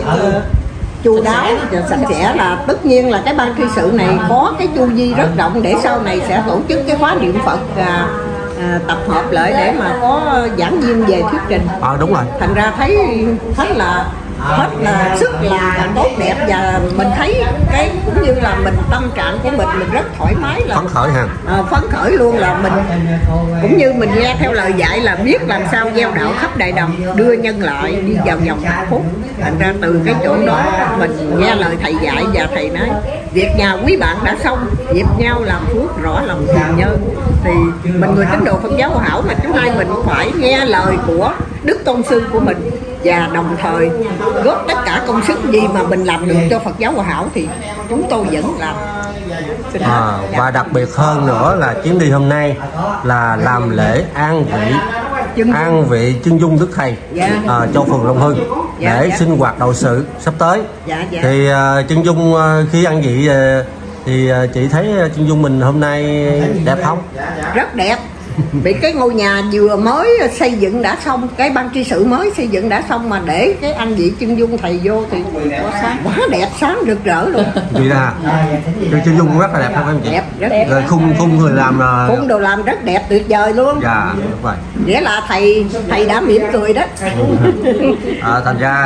chu đáo và sạch sẽ, là tất nhiên là cái ban tri sự này có cái chu vi rất rộng để sau này sẽ tổ chức cái khóa niệm Phật à, à, tập hợp lại để mà có giảng viên về thuyết trình. À, đúng rồi. Thành ra thấy thấy là hết là sức là tốt đẹp, và mình thấy cái cũng như là mình tâm trạng của mình mình rất thoải mái, là phấn khởi ha. À, phấn khởi luôn, là mình cũng như mình nghe theo lời dạy là biết làm sao gieo đạo khắp đại đồng, đưa nhân lại đi vào vòng hạnh phúc. Thành ra từ cái chỗ đó mình nghe lời thầy dạy, và thầy nói việc nhà quý bạn đã xong, dịp nhau làm phước rõ lòng hiền nhân. Thì mình người tín đồ Phật giáo Hòa Hảo mà chú Hai mình phải nghe lời của đức tôn sư của mình, và đồng thời góp tất cả công sức gì mà mình làm được cho Phật giáo Hòa Hảo thì chúng tôi vẫn làm. À, và đặc biệt hơn nữa là chuyến đi hôm nay là làm lễ an vị an vị chân dung Đức Thầy, dạ. à, cho phường Long Hưng, dạ, để dạ. sinh hoạt đạo sự sắp tới. Dạ, dạ. Thì uh, chân dung uh, khi an vị uh, Thì chị thấy Chân Dung mình hôm nay đẹp không? Rất đẹp. Bị cái ngôi nhà vừa mới xây dựng đã xong, cái ban tri sự mới xây dựng đã xong mà để cái anh vị Chân Dung thầy vô thì quá đẹp, sáng rực rỡ luôn. Vậy là Chân Dung cũng rất là đẹp không em chị? Đẹp, rất đẹp. Rồi khung khung người làm là khung đồ làm rất đẹp, tuyệt vời luôn. Dạ, đúng rồi. Nghĩa là thầy thầy đã mỉm cười đó. À, thành ra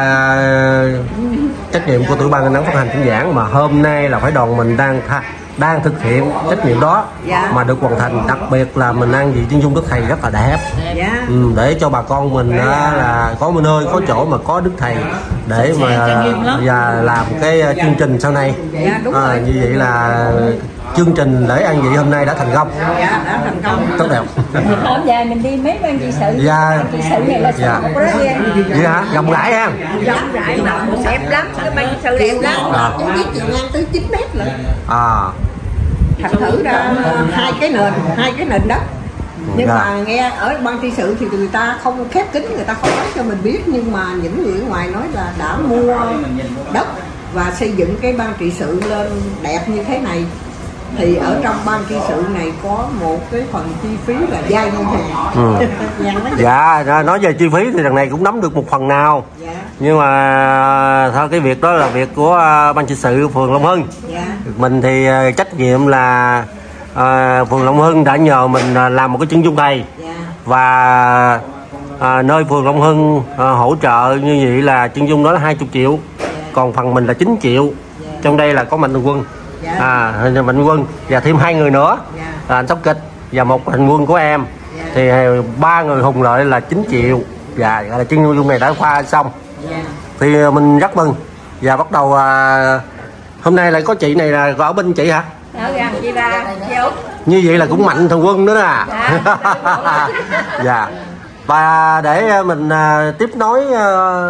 trách nhiệm của tiểu ban Ánh Nắng phát hành thính giảng mà hôm nay là phải đoàn mình đang tha, đang thực hiện trách nhiệm đó. Dạ. Mà được hoàn thành, đặc biệt là mình ăn vị Chân Dung Đức Thầy rất là đẹp. Dạ. Ừ, để cho bà con mình đó là có một nơi có chỗ mà có Đức Thầy để mà và làm cái chương trình sau này. Dạ, đúng à, rồi. Như vậy là chương trình lễ ăn vị hôm nay đã thành công. Dạ, đã thành công. Tốt đẹp. Hôm dài mình đi mấy ban trị sự. Dạ. Ban trị sự này là dạ. Một rất em. Dạ hả? Rộng rãi ha. Rộng rãi mà đẹp lắm, cái ban trị sự đẹp lắm. À. Cũng biết chị ngang tới chín mét lận. À. Thành thử ra hai cái nền, hai cái nền đất. Nhưng dạ. mà nghe ở ban tri sự thì người ta không khép kín, người ta không nói cho mình biết, nhưng mà những người ở ngoài nói là đã mua đất và xây dựng cái ban trị sự lên đẹp như thế này. Thì ở trong ban tri sự này có một cái phần chi phí là vay ngân hàng. Ừ. Dạ, nói về chi phí thì đằng này cũng nắm được một phần nào. Dạ. Nhưng mà thôi cái việc đó là việc của ban trị sự phường Long Hưng. Dạ. Mình thì trách nhiệm là à, phường Long Hưng đã nhờ mình làm một cái chân dung thầy. Dạ. Và à, nơi phường Long Hưng à, hỗ trợ như vậy là chân dung đó là hai mươi triệu. Dạ. Còn phần mình là chín triệu. Dạ. Trong đây là có Mạnh Thường Quân. Dạ. À, Mạnh Quân và thêm hai người nữa. Dạ. Là anh Tóc Kịch và một Mạnh Quân của em. Dạ. Thì ba người hùng lợi là chín triệu. Và là chân dung này đã khoa xong. Dạ. Thì mình rất mừng. Và bắt đầu à, hôm nay lại có chị này là ở bên chị hả? Ở gần chị ba, chị Út. Như vậy là cũng Mạnh Thường Quân nữa nè. Dạ. Dạ. Và để mình à, tiếp nối à,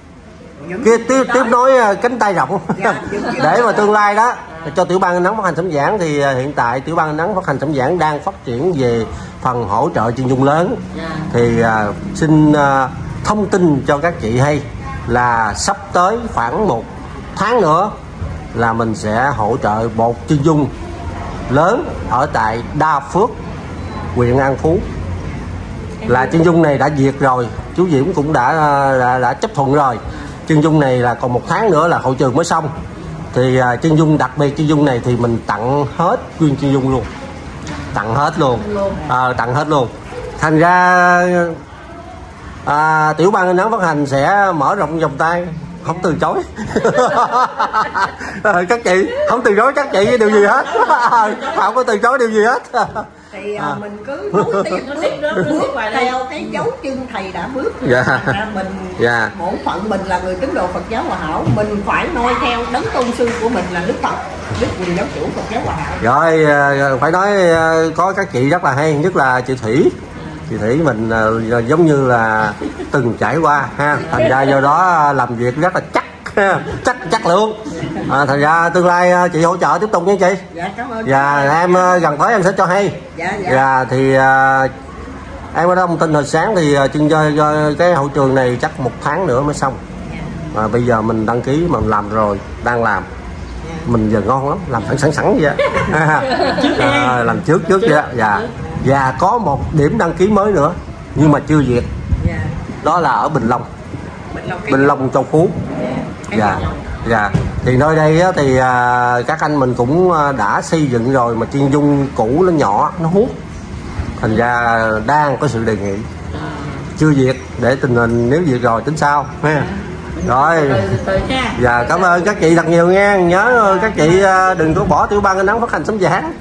kia tiếp tiếp nối à, cánh tay rộng. Dạ, để mà tương lai đó cho tiểu ban Ánh Nắng phát hành sấm giảng thì à, hiện tại tiểu ban Ánh Nắng phát hành sấm giảng đang phát triển về phần hỗ trợ chân dung lớn. Dạ. Thì à, xin à, thông tin cho các chị hay là sắp tới khoảng một tháng nữa là mình sẽ hỗ trợ một chân dung lớn ở tại Đa Phước, huyện An Phú. Là chân dung này đã duyệt rồi, chú Diễm cũng đã, đã đã chấp thuận rồi. Chân dung này là còn một tháng nữa là hậu trường mới xong. Thì à, chân dung đặc biệt chân dung này thì mình tặng hết nguyên chân dung luôn, tặng hết luôn, à, tặng hết luôn. Thành ra à, tiểu ban Ánh Nắng phát hành sẽ mở rộng vòng tay, không từ chối. Các chị không từ chối các chị điều gì hết. Không có từ chối điều gì hết. Thì à, mình cứ nối tiếp bước, bước theo cái dấu chân thầy đã bước. Dạ. Ra mình dạ. bổn phận mình là người tín đồ Phật giáo Hòa Hảo, mình phải noi theo đấng tôn sư của mình là Đức Phật, Đức Quyền Giáo chủ Phật giáo Hòa Hảo. Rồi phải nói có các chị rất là hay, nhất là chị Thủy. Chị Thủy mình uh, giống như là từng trải qua ha, thành ra do đó làm việc rất là chắc chắc chắc luôn. À, thành ra tương lai chị hỗ trợ tiếp tục nha chị. Dạ, cảm ơn. Và em gần tới em sẽ cho hay. Dạ, dạ. Và thì uh, em ở đó thông tin hồi sáng thì chuyên do, do cái hậu trường này chắc một tháng nữa mới xong. À, bây giờ mình đăng ký mà mình làm rồi, đang làm. Mình giờ ngon lắm, làm sẵn sẵn sẵn vậy á. À, làm trước trước vậy đó. Dạ. Và có một điểm đăng ký mới nữa nhưng mà chưa duyệt. Yeah. Đó là ở Bình Long, Bình Long, Bình Long Châu Phú. Dạ. Dạ. Thì nơi đây thì à, các anh mình cũng đã xây dựng rồi mà chân dung cũ nó nhỏ, nó hút. Thành ra đang có sự đề nghị chưa duyệt để tình hình nếu duyệt rồi tính sau ha. Rồi. Dạ, cảm ơn các chị thật nhiều nha. Nhớ các chị đừng có bỏ tiểu ban Ánh Nắng phát hành sấm giảng.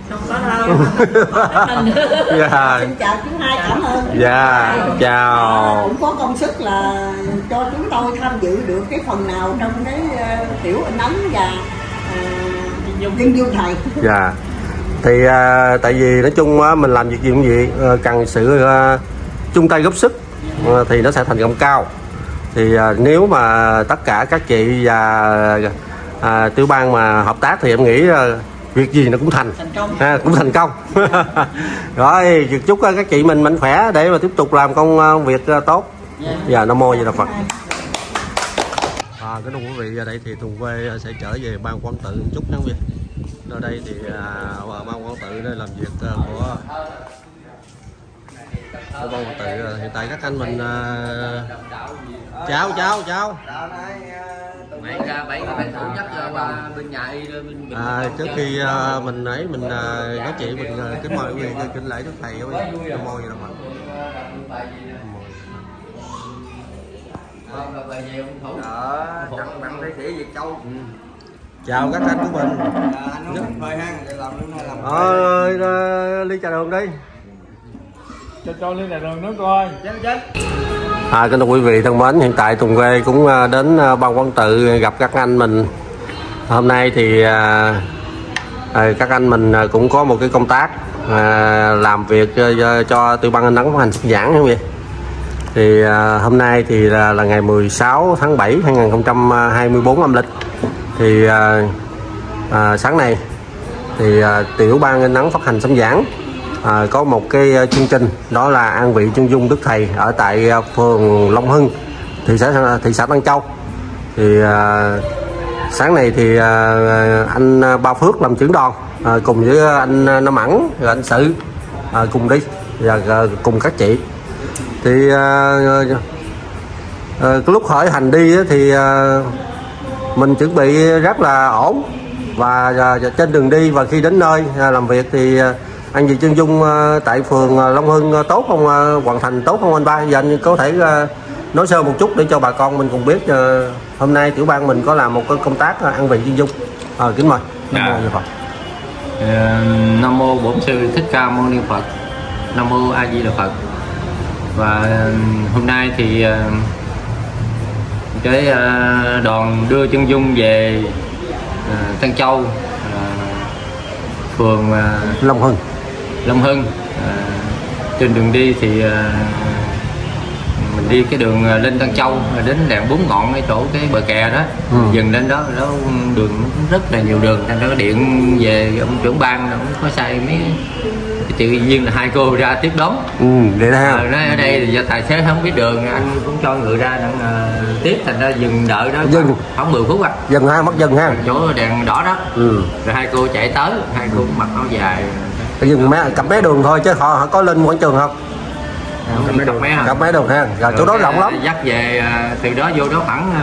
Dạ. Xin chào chú hai, cảm ơn. Dạ, chào. Cũng có công sức là cho chúng tôi tham dự được cái phần nào trong cái uh, tiểu Ánh Nắng và uh, chân dung thầy. Dạ. Thì uh, tại vì nói chung uh, mình làm việc gì cũng vậy, uh, cần sự uh, chung tay góp sức uh, thì nó sẽ thành công cao. Thì à, nếu mà tất cả các chị và à, tiểu ban mà hợp tác thì em nghĩ à, việc gì nó cũng thành, thành công. À, cũng thành công. Rồi chúc các chị mình mạnh khỏe để mà tiếp tục làm công việc tốt. Yeah. Và Nam Mô Di Đà Phật. À, cái quý vị ở đây thì Tùng Quê sẽ trở về ban Quán Tự chút nắng Việt. Ở đây thì à, ban quản tự đây làm việc à, của của ban quản tự. Hiện tại các anh mình à, chào chào chào. Nãy ra bảy cái thủ dắt qua bên nhà y bên, bên à, trước khi à, mình ấy mình à, nói chuyện mình à, kính mời quý vị kính lễ đức thầy ơi nam mô gì đâu mà. Chào các anh của mình. Anh nói mình phơi ha, để làm luôn hay làm. Ờ, ly trà đường đi. Cho cho ly trà đường nữa coi. Chết chết. À, kính thưa quý vị thân mến, hiện tại Tùng Quê cũng đến ban quản tự gặp các anh mình. Hôm nay thì à, à, các anh mình cũng có một cái công tác à, làm việc cho, cho Tiểu ban An Ấn hành sinh giảng không vậy? Thì à, hôm nay thì là, là ngày mười sáu tháng bảy hai nghìn không trăm hai mươi tư âm lịch. Thì à, à, sáng nay thì à, Tiểu ban An Ấn phát hành sấm giảng. À, có một cái chương trình đó là an vị chân dung Đức Thầy ở tại phường Long Hưng, thị xã thị xã Tân Châu. Thì à, sáng nay thì à, anh Ba Phước làm trưởng đoàn à, cùng với anh Nam Ẩn và anh Sự à, cùng đi và à, cùng các chị. Thì à, à, cái lúc khởi hành đi thì à, mình chuẩn bị rất là ổn và à, trên đường đi và khi đến nơi à, làm việc thì à, anh vị chân dung uh, tại phường uh, Long Hưng uh, tốt không, uh, hoàn thành tốt không anh Ba? Giờ anh có thể uh, nói sơ một chút để cho bà con mình cùng biết uh, hôm nay tiểu ban mình có làm một cái công tác uh, an vị chân dung. À, kính mời. Nam mô Như Phật. Uh, Nam mô Bổn Sư Thích Ca Mâu Ni Phật. Nam mô A Di Đà Phật. Và uh, hôm nay thì uh, cái uh, đoàn đưa chân dung về uh, Tân Châu, uh, phường uh, Long Hưng. Long Hưng. À, trên đường đi thì à, mình đi cái đường lên Tân Châu đến đèn Bốn Ngọn cái chỗ cái bờ kè đó, ừ. dừng lên đó, đó đường rất là nhiều đường, thành ra điện về ông trưởng ban ông có sai mấy tự nhiên là hai cô ra tiếp đón. Ừ, để đó. À, nói ở đây thì do tài xế không biết đường, anh cũng cho người ra đang uh, tiếp, thành ra dừng đợi đó dừng khoảng mười phút à. Dừng ha, mất dừng ha. Chỗ đèn đỏ đó. Ừ. Rồi hai cô chạy tới, hai cô mặc áo dài. Dừng mé cặp vé đường thôi chứ họ, họ có lên quảng trường không? Cặp vé đường, cặp vé đường ha. Rồi chỗ đó rộng lắm. Dắt về từ đó vô đó khoảng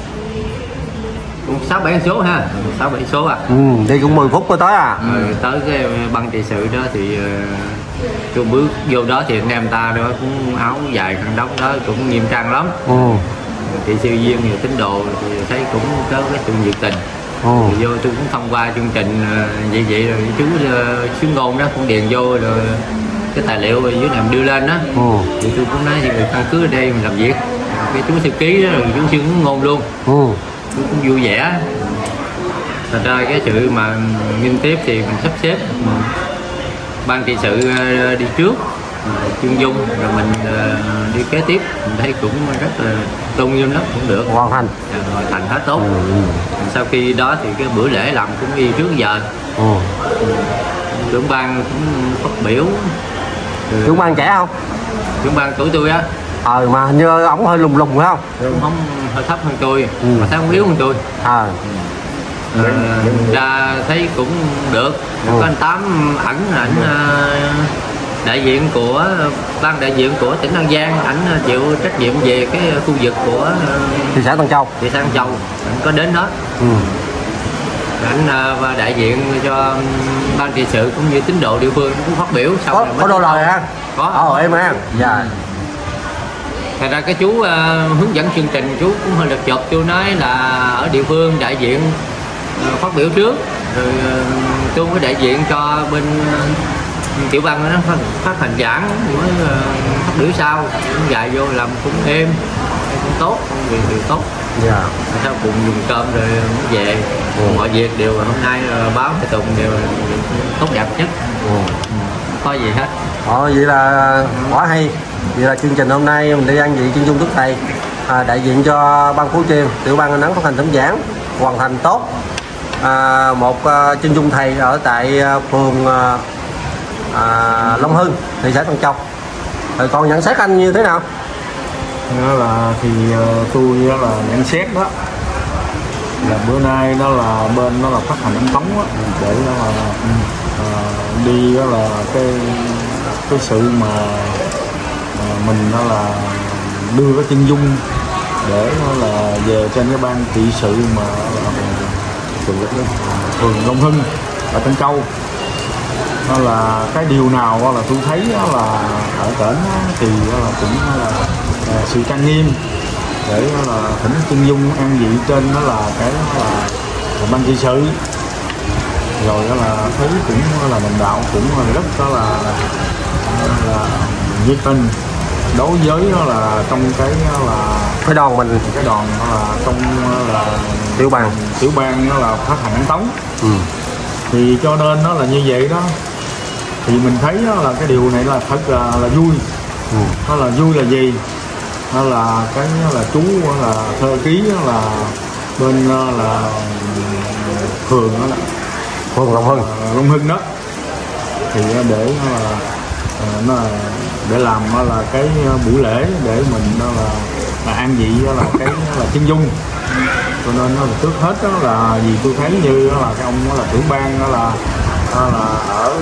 sáu bảy số ha, sáu bảy số à. Ừ, đi cũng mười phút mới tới à. Ừ, tới cái băng trị sự đó thì tôi bước vô đó thì anh em ta đó cũng áo dài khăn đóng đó cũng nghiêm trang lắm. Ừ. Thị sư viên nhiều tín đồ thì thấy cũng có cái sự nhiệt tình. Ừ. Thì vô tôi cũng thông qua chương trình vậy vậy rồi chú chú Ngôn đó cũng điền vô rồi cái tài liệu dưới này đưa lên đó. Ừ. Thì tôi cũng nói người căn cứ ở đây mình làm việc, cái chú sư ký đó rồi chú sư cũng Ngôn luôn. Ừ. Tôi cũng vui vẻ. Thành ra cái sự mà liên tiếp thì mình sắp xếp mình, ban trị sự đi trước chân dung rồi mình uh, đi kế tiếp, mình thấy cũng rất là tôn nghiêm lắm, cũng được hoàn thành hoàn thành hết tốt. Ừ. Sau khi đó thì cái bữa lễ làm cũng y trước giờ. Ừ. Trưởng ban cũng phát biểu. Trưởng ban trẻ không? Trưởng ban tuổi tôi á. Ờ mà như ổng hơi lùng lùng phải không? Ông không hơi thấp hơn tôi, ừ. mà thấy ông yếu hơn tôi. À. Ừ. À, ra thấy cũng được. Ừ. Có anh Tám ẩn ảnh uh, đại diện của ban đại diện của tỉnh An Giang, ảnh chịu trách nhiệm về cái khu vực của thị xã Tân Châu. Thị xã Tân Châu, ảnh có đến đó. Ừ. Ảnh và đại diện cho ban trị sự cũng như tín đồ địa phương cũng phát biểu. Sau có có đôi lời ha? Có. Ồ em ha. Dạ. Thật ra cái chú uh, hướng dẫn chương trình chú cũng hơi lật chợt, chú nói là ở địa phương đại diện uh, phát biểu trước, rồi uh, tôi có đại diện cho bên uh, tiểu ban nó phát, phát hành giảng mới uh, phát biểu sau, cũng dài vô làm cũng êm, cũng tốt, công việc đều tốt. Dạ. Yeah. Sau cùng dùng cơm rồi mới về. Ừ. Mọi việc đều hôm nay uh, báo cái Tùng đều tốt đẹp nhất. Ừ. Không có gì hết. Ờ, vậy là quá hay. Vậy là chương trình hôm nay mình đi ăn vị chân dung Đức Thầy, à, đại diện cho ban Phú Chiên, tiểu ban An Ấn phát hành tấm giảng hoàn thành tốt. À, một à, chân dung thầy ở tại à, phường à, à, Long Hưng, thị xã Tân Châu. Rồi còn nhận xét anh như thế nào? Đó là thì uh, tôi đó là nhận xét đó là bữa nay đó là bên nó là phát hành ấn tống á, để đó là à, đi đó là cái cái sự mà à, mình đó là đưa cái chân dung để nó là về trên cái ban trị sự mà phường Long Hưng ở Tân Châu. Đó là cái điều nào đó là tôi thấy đó là ở tỉnh thì đó là cũng là à, sự trang nghiêm để đó là thỉnh chân dung an vị trên đó là cái đó là, là ban trị sự, rồi đó là thấy cũng là đồng đạo cũng là rất đó là là nhiệt tình đối với đó là trong cái đó là cái đoàn mình cái đoàn đó là trong là tiểu bang tiểu bang đó là phát hành ấn tống. Ừ. Thì cho nên nó là như vậy đó, thì mình thấy đó là cái điều này là thật là, là vui. Ừ. Nó là vui là gì, nó là cái đó là chú đó là thơ ký đó là bên là phường đó là phường Long Hưng Long Hưng đó, thì để nó là nó là để làm đó là cái buổi lễ để mình đó là, là an vị đó là cái đó là chân dung. Cho nên nó là trước hết đó là vì tôi thấy như đó là cái ông đó là trưởng ban đó là đó là ở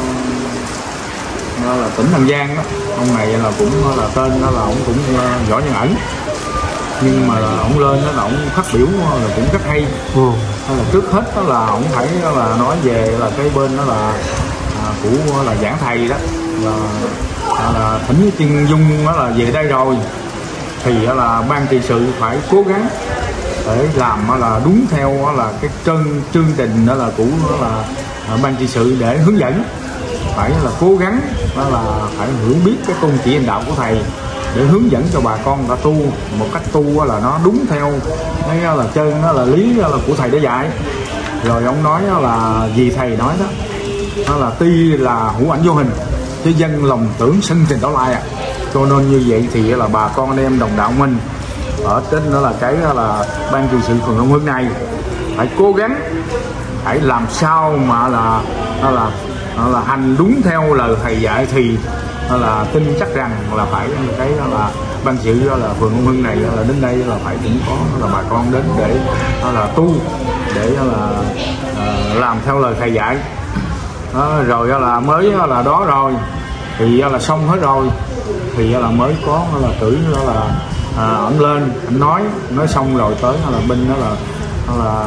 đó là tỉnh An Giang đó, ông này là cũng là tên đó là ông cũng võ nhân ẩn, nhưng mà ông lên đó là ông phát biểu là cũng rất hay. Ừ. Là trước hết đó là ông phải đó là nói về là cái bên đó là à, của là giảng thầy đó là, là thỉnh chân dung đó là về đây rồi thì đó là ban trị sự phải cố gắng để làm là đúng theo là cái chân chương trình đó là của đó là ban trị sự để hướng dẫn, phải là cố gắng đó là phải hiểu biết cái tôn chỉ hành đạo của thầy để hướng dẫn cho bà con ta tu một cách tu là nó đúng theo cái là chân đó là lý đó là của thầy đã dạy. Rồi ông nói đó là gì thầy nói đó, đó là tuy là hữu ảnh vô hình chứ dân lòng tưởng sinh tình đó lai à. Cho nên như vậy thì là bà con anh em đồng đạo mình ở trên đó là cái đó là ban trị sự phường Long Hưng này phải cố gắng phải làm sao mà là đó là đó là hành đúng theo lời thầy dạy, thì đó là tin chắc rằng là phải cái đó là ban trị đó là phường Long Hưng này là đến đây là phải cũng có là bà con đến để đó là tu để đó là uh, làm theo lời thầy dạy đó, rồi đó là mới đó là đó rồi thì đó là xong hết rồi thì đó là mới có đó là cử đó là à, ổng lên anh nói nói xong rồi tới đó là bên đó là đó là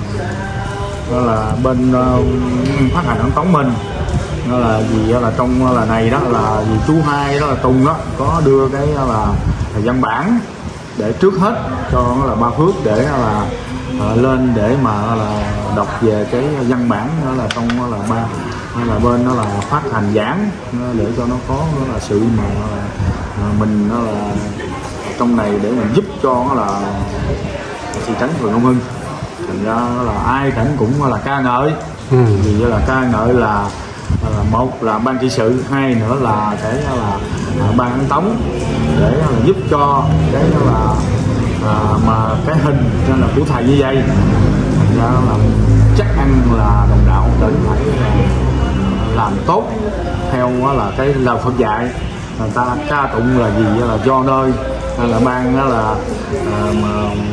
đó là bên uh, phát hành ấn tống mình đó là gì đó là trong là này đó là vì chú hai đó là Tùng đó có đưa cái đó là văn bản để trước hết cho đó là Ba Phước để đó là uh, lên để mà đó là đọc về cái văn bản đó là trong đó là ba đó là bên đó là phát hành giảng để cho nó có đó là sự mà là, uh, mình đó là trong này để mình giúp cho đó là thị trấn phường Long Hưng. Thành ra là ai cảnh cũng là ca ngợi. Ừ. Vì là ca ngợi là, là một là ban trị sự, hai nữa là cái là, là ban ấn tống để là giúp cho cái là à, mà cái hình là của thầy như vậy. Thành ra là chắc ăn là đồng đạo đến phải là làm tốt theo là cái lời Phật dạy. Người ta ca tụng là gì là do nơi hay là ban đó là à, mà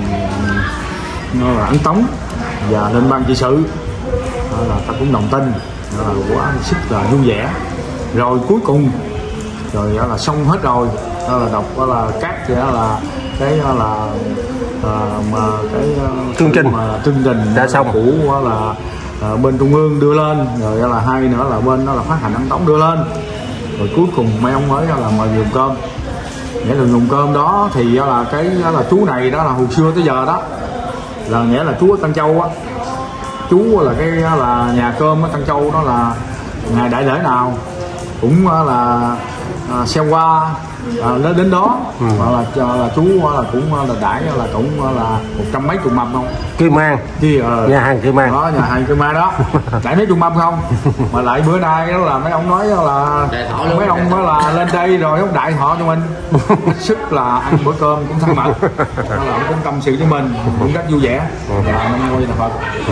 nó là ấn tống và lên ban trị sự là ta cũng đồng tin là quá sức là vui vẻ. Rồi cuối cùng rồi là xong hết rồi đó là đọc đó là các đó là cái đó là à, mà cái chương trình mà chương trình đã xong của là à, bên trung ương đưa lên, rồi đó là hai nữa là bên đó là phát hành ấn tống đưa lên, rồi cuối cùng mấy ông mới đó là mời dùng cơm. Nghĩa là dùng cơm đó thì đó là cái đó là chú này đó là hồi xưa tới giờ đó là nghĩa là chú ở Tân Châu á, chú là cái đó là nhà cơm ở Tân Châu đó là ngày đại lễ nào cũng là à, xe qua à, đến đến đó. Ừ. Hoặc là, là chú là cũng là đãi là cũng là một trăm mấy chục mâm không? Kim An. Kia ờ, nhà hàng Kim An. Đó, nhà hàng Kim An đó. Đãi mấy chục mâm không? Mà lại bữa nay đó là mấy ông nói là mấy ông đó là lên đây rồi ông đại thọ cho mình. Sức là ăn bữa cơm cũng thân mật. Đó là ông cũng tâm sự với mình, cũng rất vui vẻ. Và năm ngôi là Phật.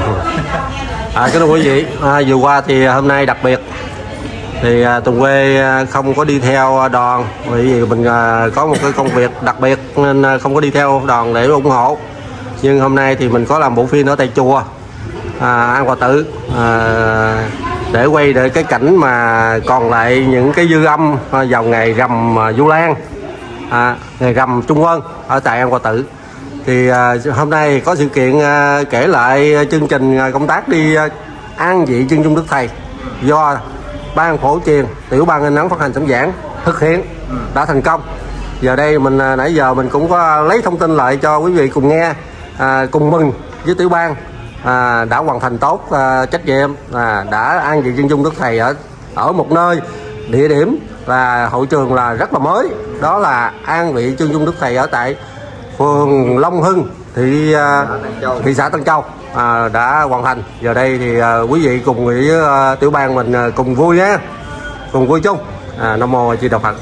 À, cái quý vị, à, vừa qua thì hôm nay đặc biệt thì à, Tùng Quê không có đi theo đoàn bởi vì mình à, có một cái công việc đặc biệt nên à, không có đi theo đoàn để ủng hộ. Nhưng hôm nay thì mình có làm bộ phim ở tại chùa à, An Hòa Tự à, để quay để cái cảnh mà còn lại những cái dư âm vào ngày rằm Vu Lan, à, ngày rằm Trung Quân ở tại An Hòa Tự. Thì à, hôm nay có sự kiện à, kể lại chương trình à, công tác đi à, an vị chân dung Đức Thầy do ban phổ truyền tiểu ban in ấn phát hành sẩm giảng thực hiện đã thành công. Giờ đây mình à, nãy giờ mình cũng có lấy thông tin lại cho quý vị cùng nghe, à, cùng mừng với tiểu ban à, đã hoàn thành tốt à, trách nhiệm, à, đã an vị chân dung Đức Thầy ở ở một nơi địa điểm là hội trường là rất là mới, đó là an vị chân dung Đức Thầy ở tại phường Long Hưng, thị à, thị xã Tân Châu à, đã hoàn thành. Giờ đây thì à, quý vị cùng với à, tiểu ban mình à, cùng vui nhé, cùng vui chung. à, Nam mô A Di Đà Phật.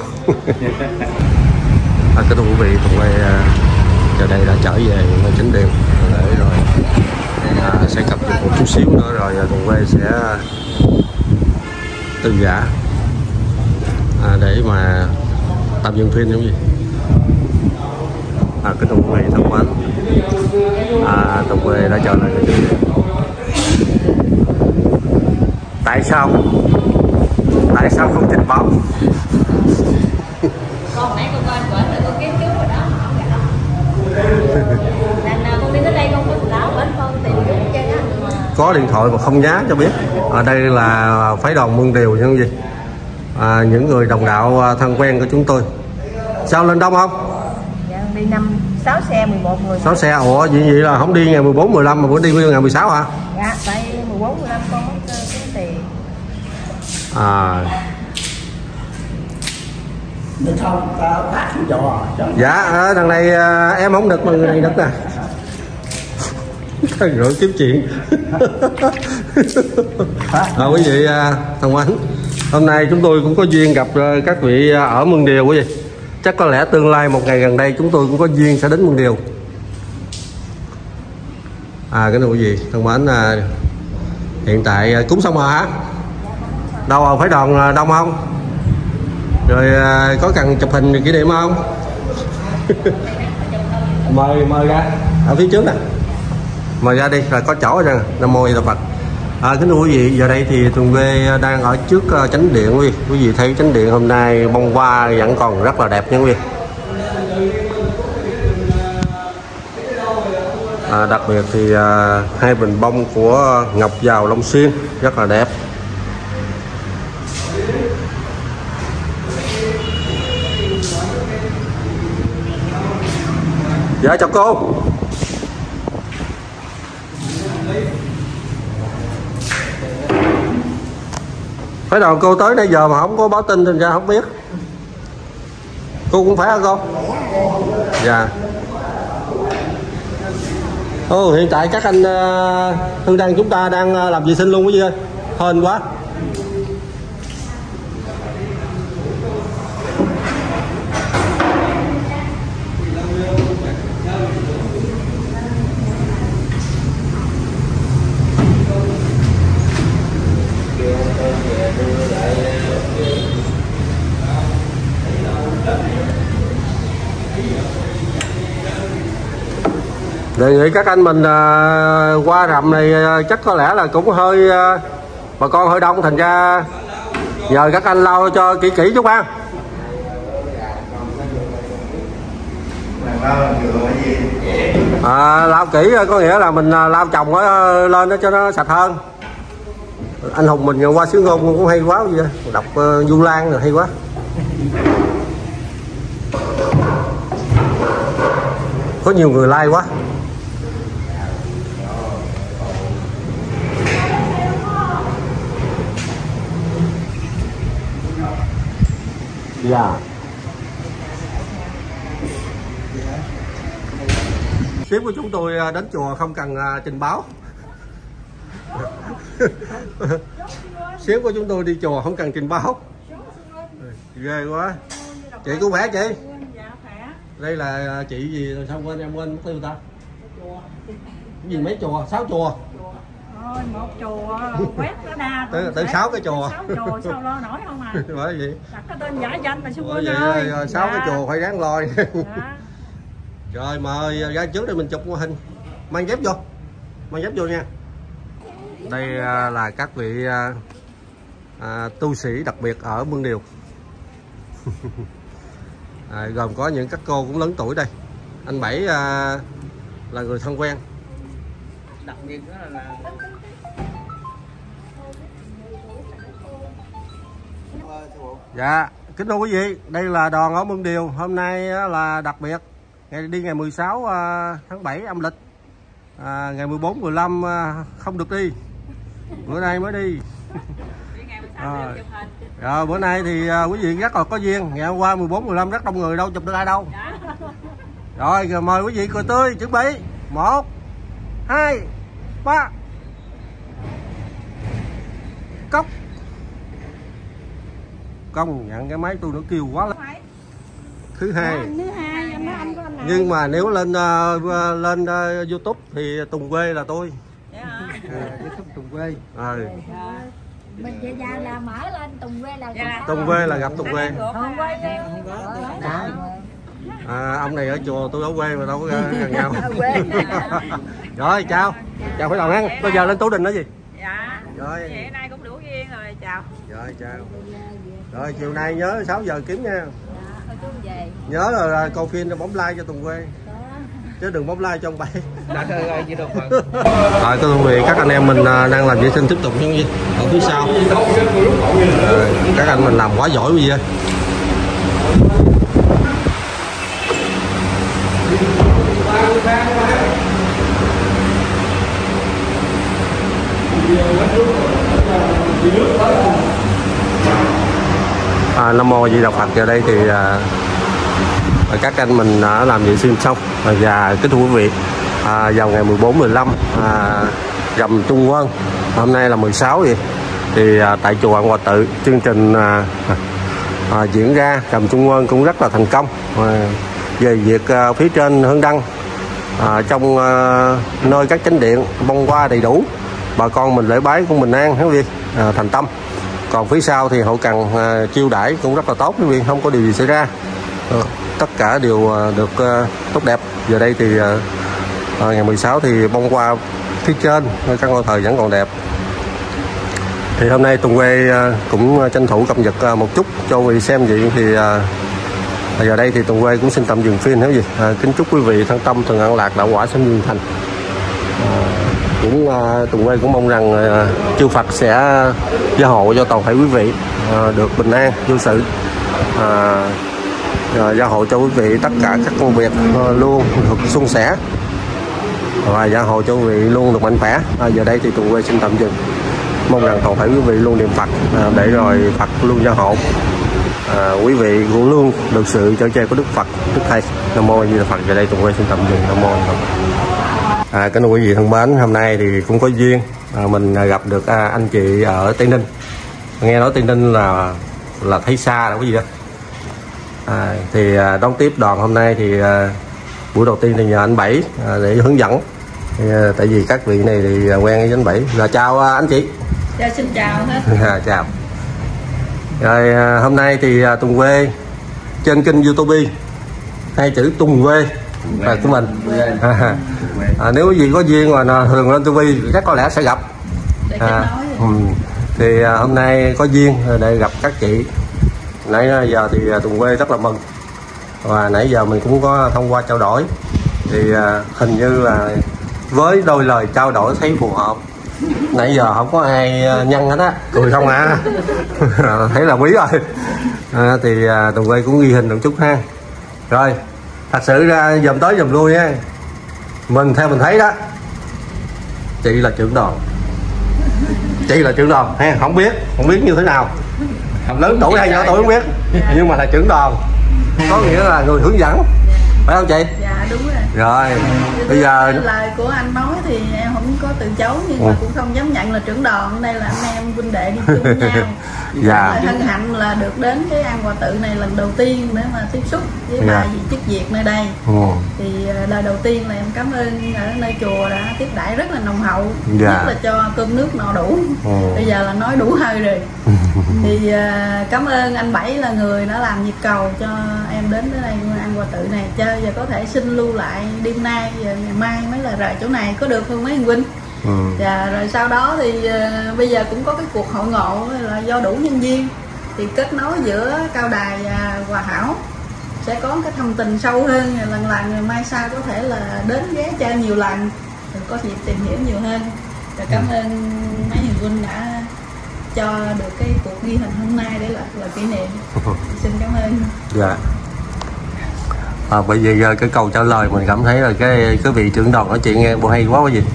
À, kính thưa quý vị, Tùng Quay à, giờ đây đã trở về nơi chính điện để rồi à, sẽ cập nhật một chút xíu nữa rồi Tùng Quay sẽ từ giả à, để mà tạm dừng phim giống gì. À, kính thưa quý vị thân mến, à, Tùng Quay đã trở lại nơi chính điện. Tại sao tại sao không trình báo? Con nãy con coi bển rồi con kiếm kiếm rồi đó, không gặp đâu. Lần nào con đi tới đây con có lão bển con tìm kiếm chơi á. Có điện thoại mà không nhá cho biết. Ở đây là phái đoàn Mương Điều như gì, à, những người đồng đạo thân quen của chúng tôi. Sao lên đông không? Dạ, đi năm sáu xe mười một người. sáu xe. Ủa vậy vậy là không đi ngày mười bốn mười lăm mà bữa đi ngày mười sáu hả? Dạ, tại mười bốn mười lăm con mất kiếm tiền. À. Dạ, thằng này em không được mà người này được nè. Rồi kiếm chuyện. À, quý vị thân mến, hôm nay chúng tôi cũng có duyên gặp các vị ở Mương Điều quý vị. Chắc có lẽ tương lai một ngày gần đây chúng tôi cũng có duyên sẽ đến Mương Điều. À, cái này quý vị thân mến, hiện tại cúng xong rồi hả? Đâu rồi, phải đoàn đông không? Rồi có cần chụp hình kỷ niệm không? mời mời ra ở phía trước nè, mời ra đi, là có chỗ rồi. Nam mô A Di Đà Phật. À, kính thưa quý vị, giờ đây thì Tùng Quê đang ở trước uh, chánh điện quý vị. Quý vị thấy chánh điện hôm nay bông hoa vẫn còn rất là đẹp nha quý vị. À, đặc biệt thì uh, hai bình bông của Ngọc Giàu Long Xuyên rất là đẹp. Dạ chào cô. Phải đoàn cô tới nãy giờ mà không có báo tin nên ra không biết. Cô cũng phải hả cô? Dạ. Ồ, hiện tại các anh uh, hương đăng chúng ta đang uh, làm vệ sinh luôn quý vị ơi. Hên quá. Đề nghị các anh mình uh, qua rằm này uh, chắc có lẽ là cũng hơi uh, bà con hơi đông, thành ra nhờ các anh lau cho kỹ kỹ chút ha. À, lau kỹ có nghĩa là mình uh, lau chồng ở, lên đó cho nó sạch hơn. Anh Hùng mình qua xứ ngôn cũng hay quá vậy, đọc uh, Vu Lan rồi hay quá. Có nhiều người like quá. Dạ. Yeah. Ship của chúng tôi đến chùa không cần uh, trình báo. Ship của chúng tôi đi chùa không cần trình báo. Ghê quá. Chị cũng khỏe chị? Đây là chị gì sao quên em quên mất tiêu ta? Cái gì mấy chùa? Sáu chùa. Thôi một chùa quét nó đa tới tới sáu cái chùa. Sáu chùa sao lo nổi không à? Bởi vậy. Đặt cái tên giả danh mà sư Bởi Quynh vậy ơi. sáu dạ. cái chùa phải ráng lôi. Dạ. Rồi mời ra trước để mình chụp mô hình. mang dép vô, mang dép vô nha. Đây là các vị à, tu sĩ đặc biệt ở Mương Điều. À, gồm có những các cô cũng lớn tuổi đây. Anh Bảy à, là người thân quen. Đặc biệt đó là dạ, kính thưa quý vị, đây là đoàn ở Mương Điều. Hôm nay là đặc biệt, ngày đi ngày mười sáu tháng bảy âm lịch, à, ngày mười bốn, mười lăm không được đi, bữa nay mới đi. À, rồi bữa nay thì à, quý vị rất là có duyên. Ngày hôm qua mười bốn, mười lăm rất đông người, đâu chụp được ai đâu. Rồi, rồi mời quý vị cười tươi, chuẩn bị một, hai, ba, cốc. Công nhận cái máy tôi nó kêu quá lắm. Thứ hai. Nhưng mà nếu lên uh, lên uh, YouTube thì Tùng Quê là tôi. YouTube Tùng Quê. À. Mình về nhà là mở lên Tùng Quê là gặp Tùng Quê là gặp Tùng Quê. À, ông này ở chùa, tôi ở quê mà đâu có gần nhau. Rồi chào, chào phải đồng ăn. Bây giờ lên Tố Đình đó gì? Dạ. Rồi. Vậy nay cũng đủ duyên rồi, chào. Rồi chào. Rồi chiều nay nhớ sáu giờ kiếm nha. Về. Nhớ là, là coi phim bấm like cho Tùng Quê. Chứ đừng bấm like cho ông Bảy. Rồi thưa quý vị, các anh em mình đang làm vệ sinh tiếp tục như ở phía sau. Rồi, các anh mình làm quá giỏi bây giờ. À, Nam Mô Di Đà Phật. Giờ đây thì à, các anh mình đã làm vệ sinh xong. Và kính thưa quý vị, à, vào ngày mười bốn, mười lăm à, rằm Trung Quân, hôm nay là mười sáu vậy, thì à, tại chùa An Hòa Tự chương trình à, à, diễn ra rằm Trung Quân cũng rất là thành công. À, về việc à, phía trên Hương Đăng à, trong à, nơi các chánh điện bông hoa đầy đủ, bà con mình lễ bái cũng bình an, quý vị, à, thành tâm. Còn phía sau thì hậu cần à, chiêu đãi cũng rất là tốt, quý vị, không có điều gì xảy ra, à, tất cả đều à, được à, tốt đẹp. Giờ đây thì à, à, ngày mười sáu thì bông hoa phía trên các ngôi thờ vẫn còn đẹp. Thì hôm nay Tùng Quê à, cũng tranh thủ cập nhật à, một chút cho quý vị xem vậy. Thì à, giờ đây thì Tùng Quê cũng xin tạm dừng phim hết gì. À, kính chúc quý vị thân tâm thường an lạc, đạo quả sớm viên thành. À, cũng uh, Tùng Quê cũng mong rằng uh, chư Phật sẽ gia hộ cho toàn thể quý vị uh, được bình an vô sự, uh, uh, gia hộ cho quý vị tất cả các công việc uh, luôn được suôn sẻ, và gia hộ cho quý vị luôn được mạnh khỏe. À, giờ đây thì Tùng Quê xin tạm dừng, mong rằng toàn thể quý vị luôn niệm Phật uh, để rồi Phật luôn gia hộ. À, quý vị cũng luôn được sự chở che của Đức Phật, Đức Thầy. Nam Mô Di Đà Phật. Giờ đây Tùng Quê xin tạm dừng. Nam Mô Di Đà Phật. À, kính thưa quý vị thân mến, hôm nay thì cũng có duyên à, mình gặp được à, anh chị ở Tây Ninh. Nghe nói Tây Ninh là là thấy xa đó quý vị đó. À, thì à, đón tiếp đoàn hôm nay thì à, buổi đầu tiên thì nhờ anh Bảy à, để hướng dẫn. Thì, à, tại vì các vị này thì à, quen với anh Bảy. Là chào à, anh chị. Dạ, xin chào hết. À, chào. Rồi à, hôm nay thì à, Tùng Quê trên kênh YouTube hai chữ Tùng Quê là của mình. À, à, nếu gì có duyên mà thường lên ti vi chắc có lẽ sẽ gặp. À, ừ. Thì à, hôm nay có duyên để gặp các chị. Nãy giờ thì Tùng Quê rất là mừng, và nãy giờ mình cũng có thông qua trao đổi thì à, hình như là với đôi lời trao đổi thấy phù hợp. Nãy giờ không có ai nhân hết á, cười không à. Thấy là quý rồi. À, thì à, Tùng Quê cũng ghi hình được chút ha. Rồi thật sự ra dòm tới dòm lui nha, mình theo mình thấy đó, chị là trưởng đoàn, chị là trưởng đoàn ha, không biết không biết như thế nào, lớn tuổi hay nhỏ tuổi không biết, nhưng mà là trưởng đoàn, có nghĩa là người hướng dẫn, phải không chị? Dạ đúng rồi. Rồi bây giờ lời của anh nói thì em không có từ chối, nhưng mà cũng không dám nhận là trưởng đoàn. Đây là anh em huynh đệ đi chung với nhau. Dạ. Hân hạnh là được đến cái An Hòa Tự này lần đầu tiên để mà tiếp xúc với dạ. bà vị chức việc nơi đây. Ừ. Thì lời đầu tiên là em cảm ơn ở nơi chùa đã tiếp đãi rất là nồng hậu, dạ. nhất là cho cơm nước no đủ. Ừ. Bây giờ là nói đủ hơi rồi. Thì uh, cảm ơn anh Bảy là người đã làm nhịp cầu cho em đến tới đây ăn quà tự này chơi, và có thể xin lưu lại đêm nay và ngày mai mới là rời chỗ này, có được không mấy anh huynh? Ừ. Và rồi sau đó thì uh, bây giờ cũng có cái cuộc hội ngộ là do đủ nhân viên thì kết nối giữa Cao Đài và Hòa Hảo sẽ có cái thông tình sâu hơn, lần lần ngày mai sau có thể là đến ghé chơi nhiều lần, rồi có dịp tìm hiểu nhiều hơn. Và cảm ơn mấy người huynh đã cho được cái cuộc ghi hình hôm nay để là, là kỷ niệm. Xin cảm ơn. Dạ. À, bởi vì cái câu trả lời mình cảm thấy là cái cái vị trưởng đoàn nói chuyện nghe bộ hay quá quá gì.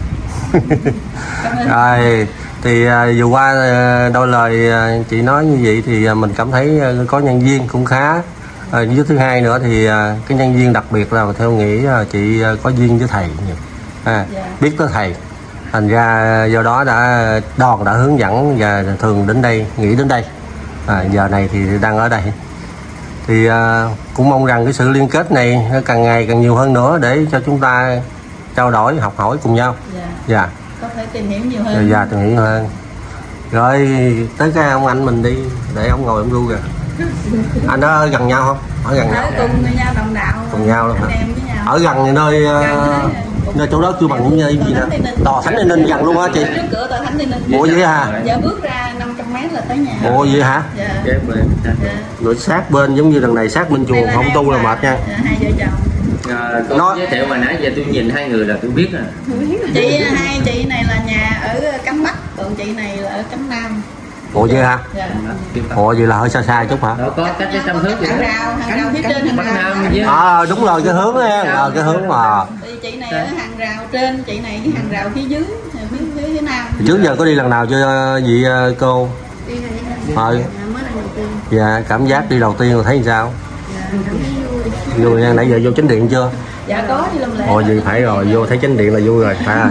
Rồi thì à, vừa qua à, đôi lời à, chị nói như vậy thì à, mình cảm thấy à, có nhân viên cũng khá. À, với thứ hai nữa thì à, cái nhân viên đặc biệt là theo nghĩ à, chị à, có duyên với thầy, à, yeah. biết tới thầy, thành ra do đó đã đoàn đã hướng dẫn và thường đến đây, nghỉ đến đây, à, giờ này thì đang ở đây. Thì à, cũng mong rằng cái sự liên kết này càng ngày càng nhiều hơn nữa để cho chúng ta trao đổi, học hỏi cùng nhau. Dạ. Dạ. Có thể tìm hiểu nhiều hơn. Dạ, tìm hiểu hơn. Rồi tới cái ông anh mình đi, để ông ngồi ông ru kìa. Anh đó ở gần nhau không? Ở gần nhau. Ở cùng với nhau, đồng đạo. Cùng nhau luôn hả? Em với nhau. Ở gần nơi gần nơi chỗ đó chưa bằng những gì nè. Tòa Thánh Tây Ninh gần luôn hả chị? Trước cửa Tòa Thánh Tây Ninh. Ủa vậy hả? Dạ, bước ra năm trăm mét là tới nhà. Ủa vậy hả? Dạ. Dạ. Rồi sát bên giống như đằng này sát bên chùa không tu là mệt nha. Dạ, hai vợ chồng. À, tôi nói giới thiệu mà nãy giờ tôi nhìn hai người là tôi biết rồi. Chị hai chị này là nhà ở cánh Bắc, còn chị này là ở cánh Nam. Ủa vậy hả? Dạ. Ủa vậy là hơi xa xa chút hả? Đâu có cách cái trăm thước vậy. Hàng rào, hàng rào phía trên hàng rào. À đúng rồi, cái hướng á, à, cái hướng mà. Chị này ở hàng rào trên, chị này cái hàng rào phía dưới, phía phía, phía nam. Trước giờ có đi lần nào chưa chị cô? Đi rồi. Dạ, cảm giác đi đầu tiên rồi thấy sao? Dạ, cảm thấy vui. Vui nha, nãy giờ vô chánh điện chưa? Dạ có, đi làm lễ. Ồ vậy phải rồi, vô thấy chánh điện là vui rồi, phải rồi.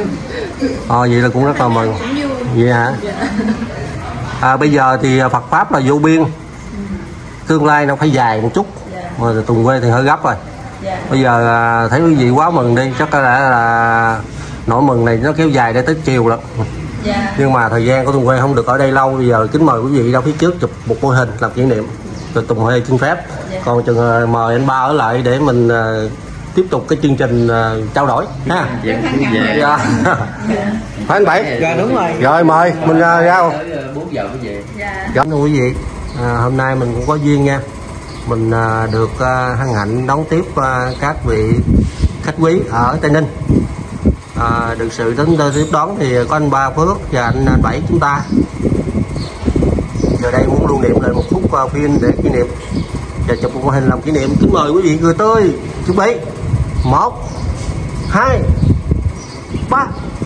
Ồ vậy là cũng rất là mừng. Vậy hả? À, bây giờ thì Phật Pháp là vô biên, tương lai nó phải dài một chút, mà tuần quê thì hơi gấp rồi. Bây giờ thấy quý vị quá mừng đi, chắc có lẽ là nỗi mừng này nó kéo dài để tới chiều lắm. Dạ. Nhưng mà thời gian của tuần quê không được ở đây lâu, bây giờ kính mời quý vị ra phía trước chụp một mô hình làm kỷ niệm rồi Tùng Huê xin phép. Dạ. Còn chừng mời anh Ba ở lại để mình uh, tiếp tục cái chương trình uh, trao đổi ha. Dạ. Dạ. Phải anh Bảy? Dạ đúng rồi. Rồi mời mình uh, ra. bốn giờ mới về. Dạ. Cảm ơn quý vị. À, hôm nay mình cũng có duyên nha. Mình uh, được uh, hân hạnh đón tiếp uh, các vị khách quý ở Tây Ninh. À, được sự đến tiếp đón thì có anh Ba Phước và anh Bảy chúng ta. Giờ đây muốn lưu niệm lại một phút uh, phim để kỷ niệm và chụp một mô hình làm kỷ niệm. Kính mời quý vị cười tươi. Chuẩn bị một hai ba.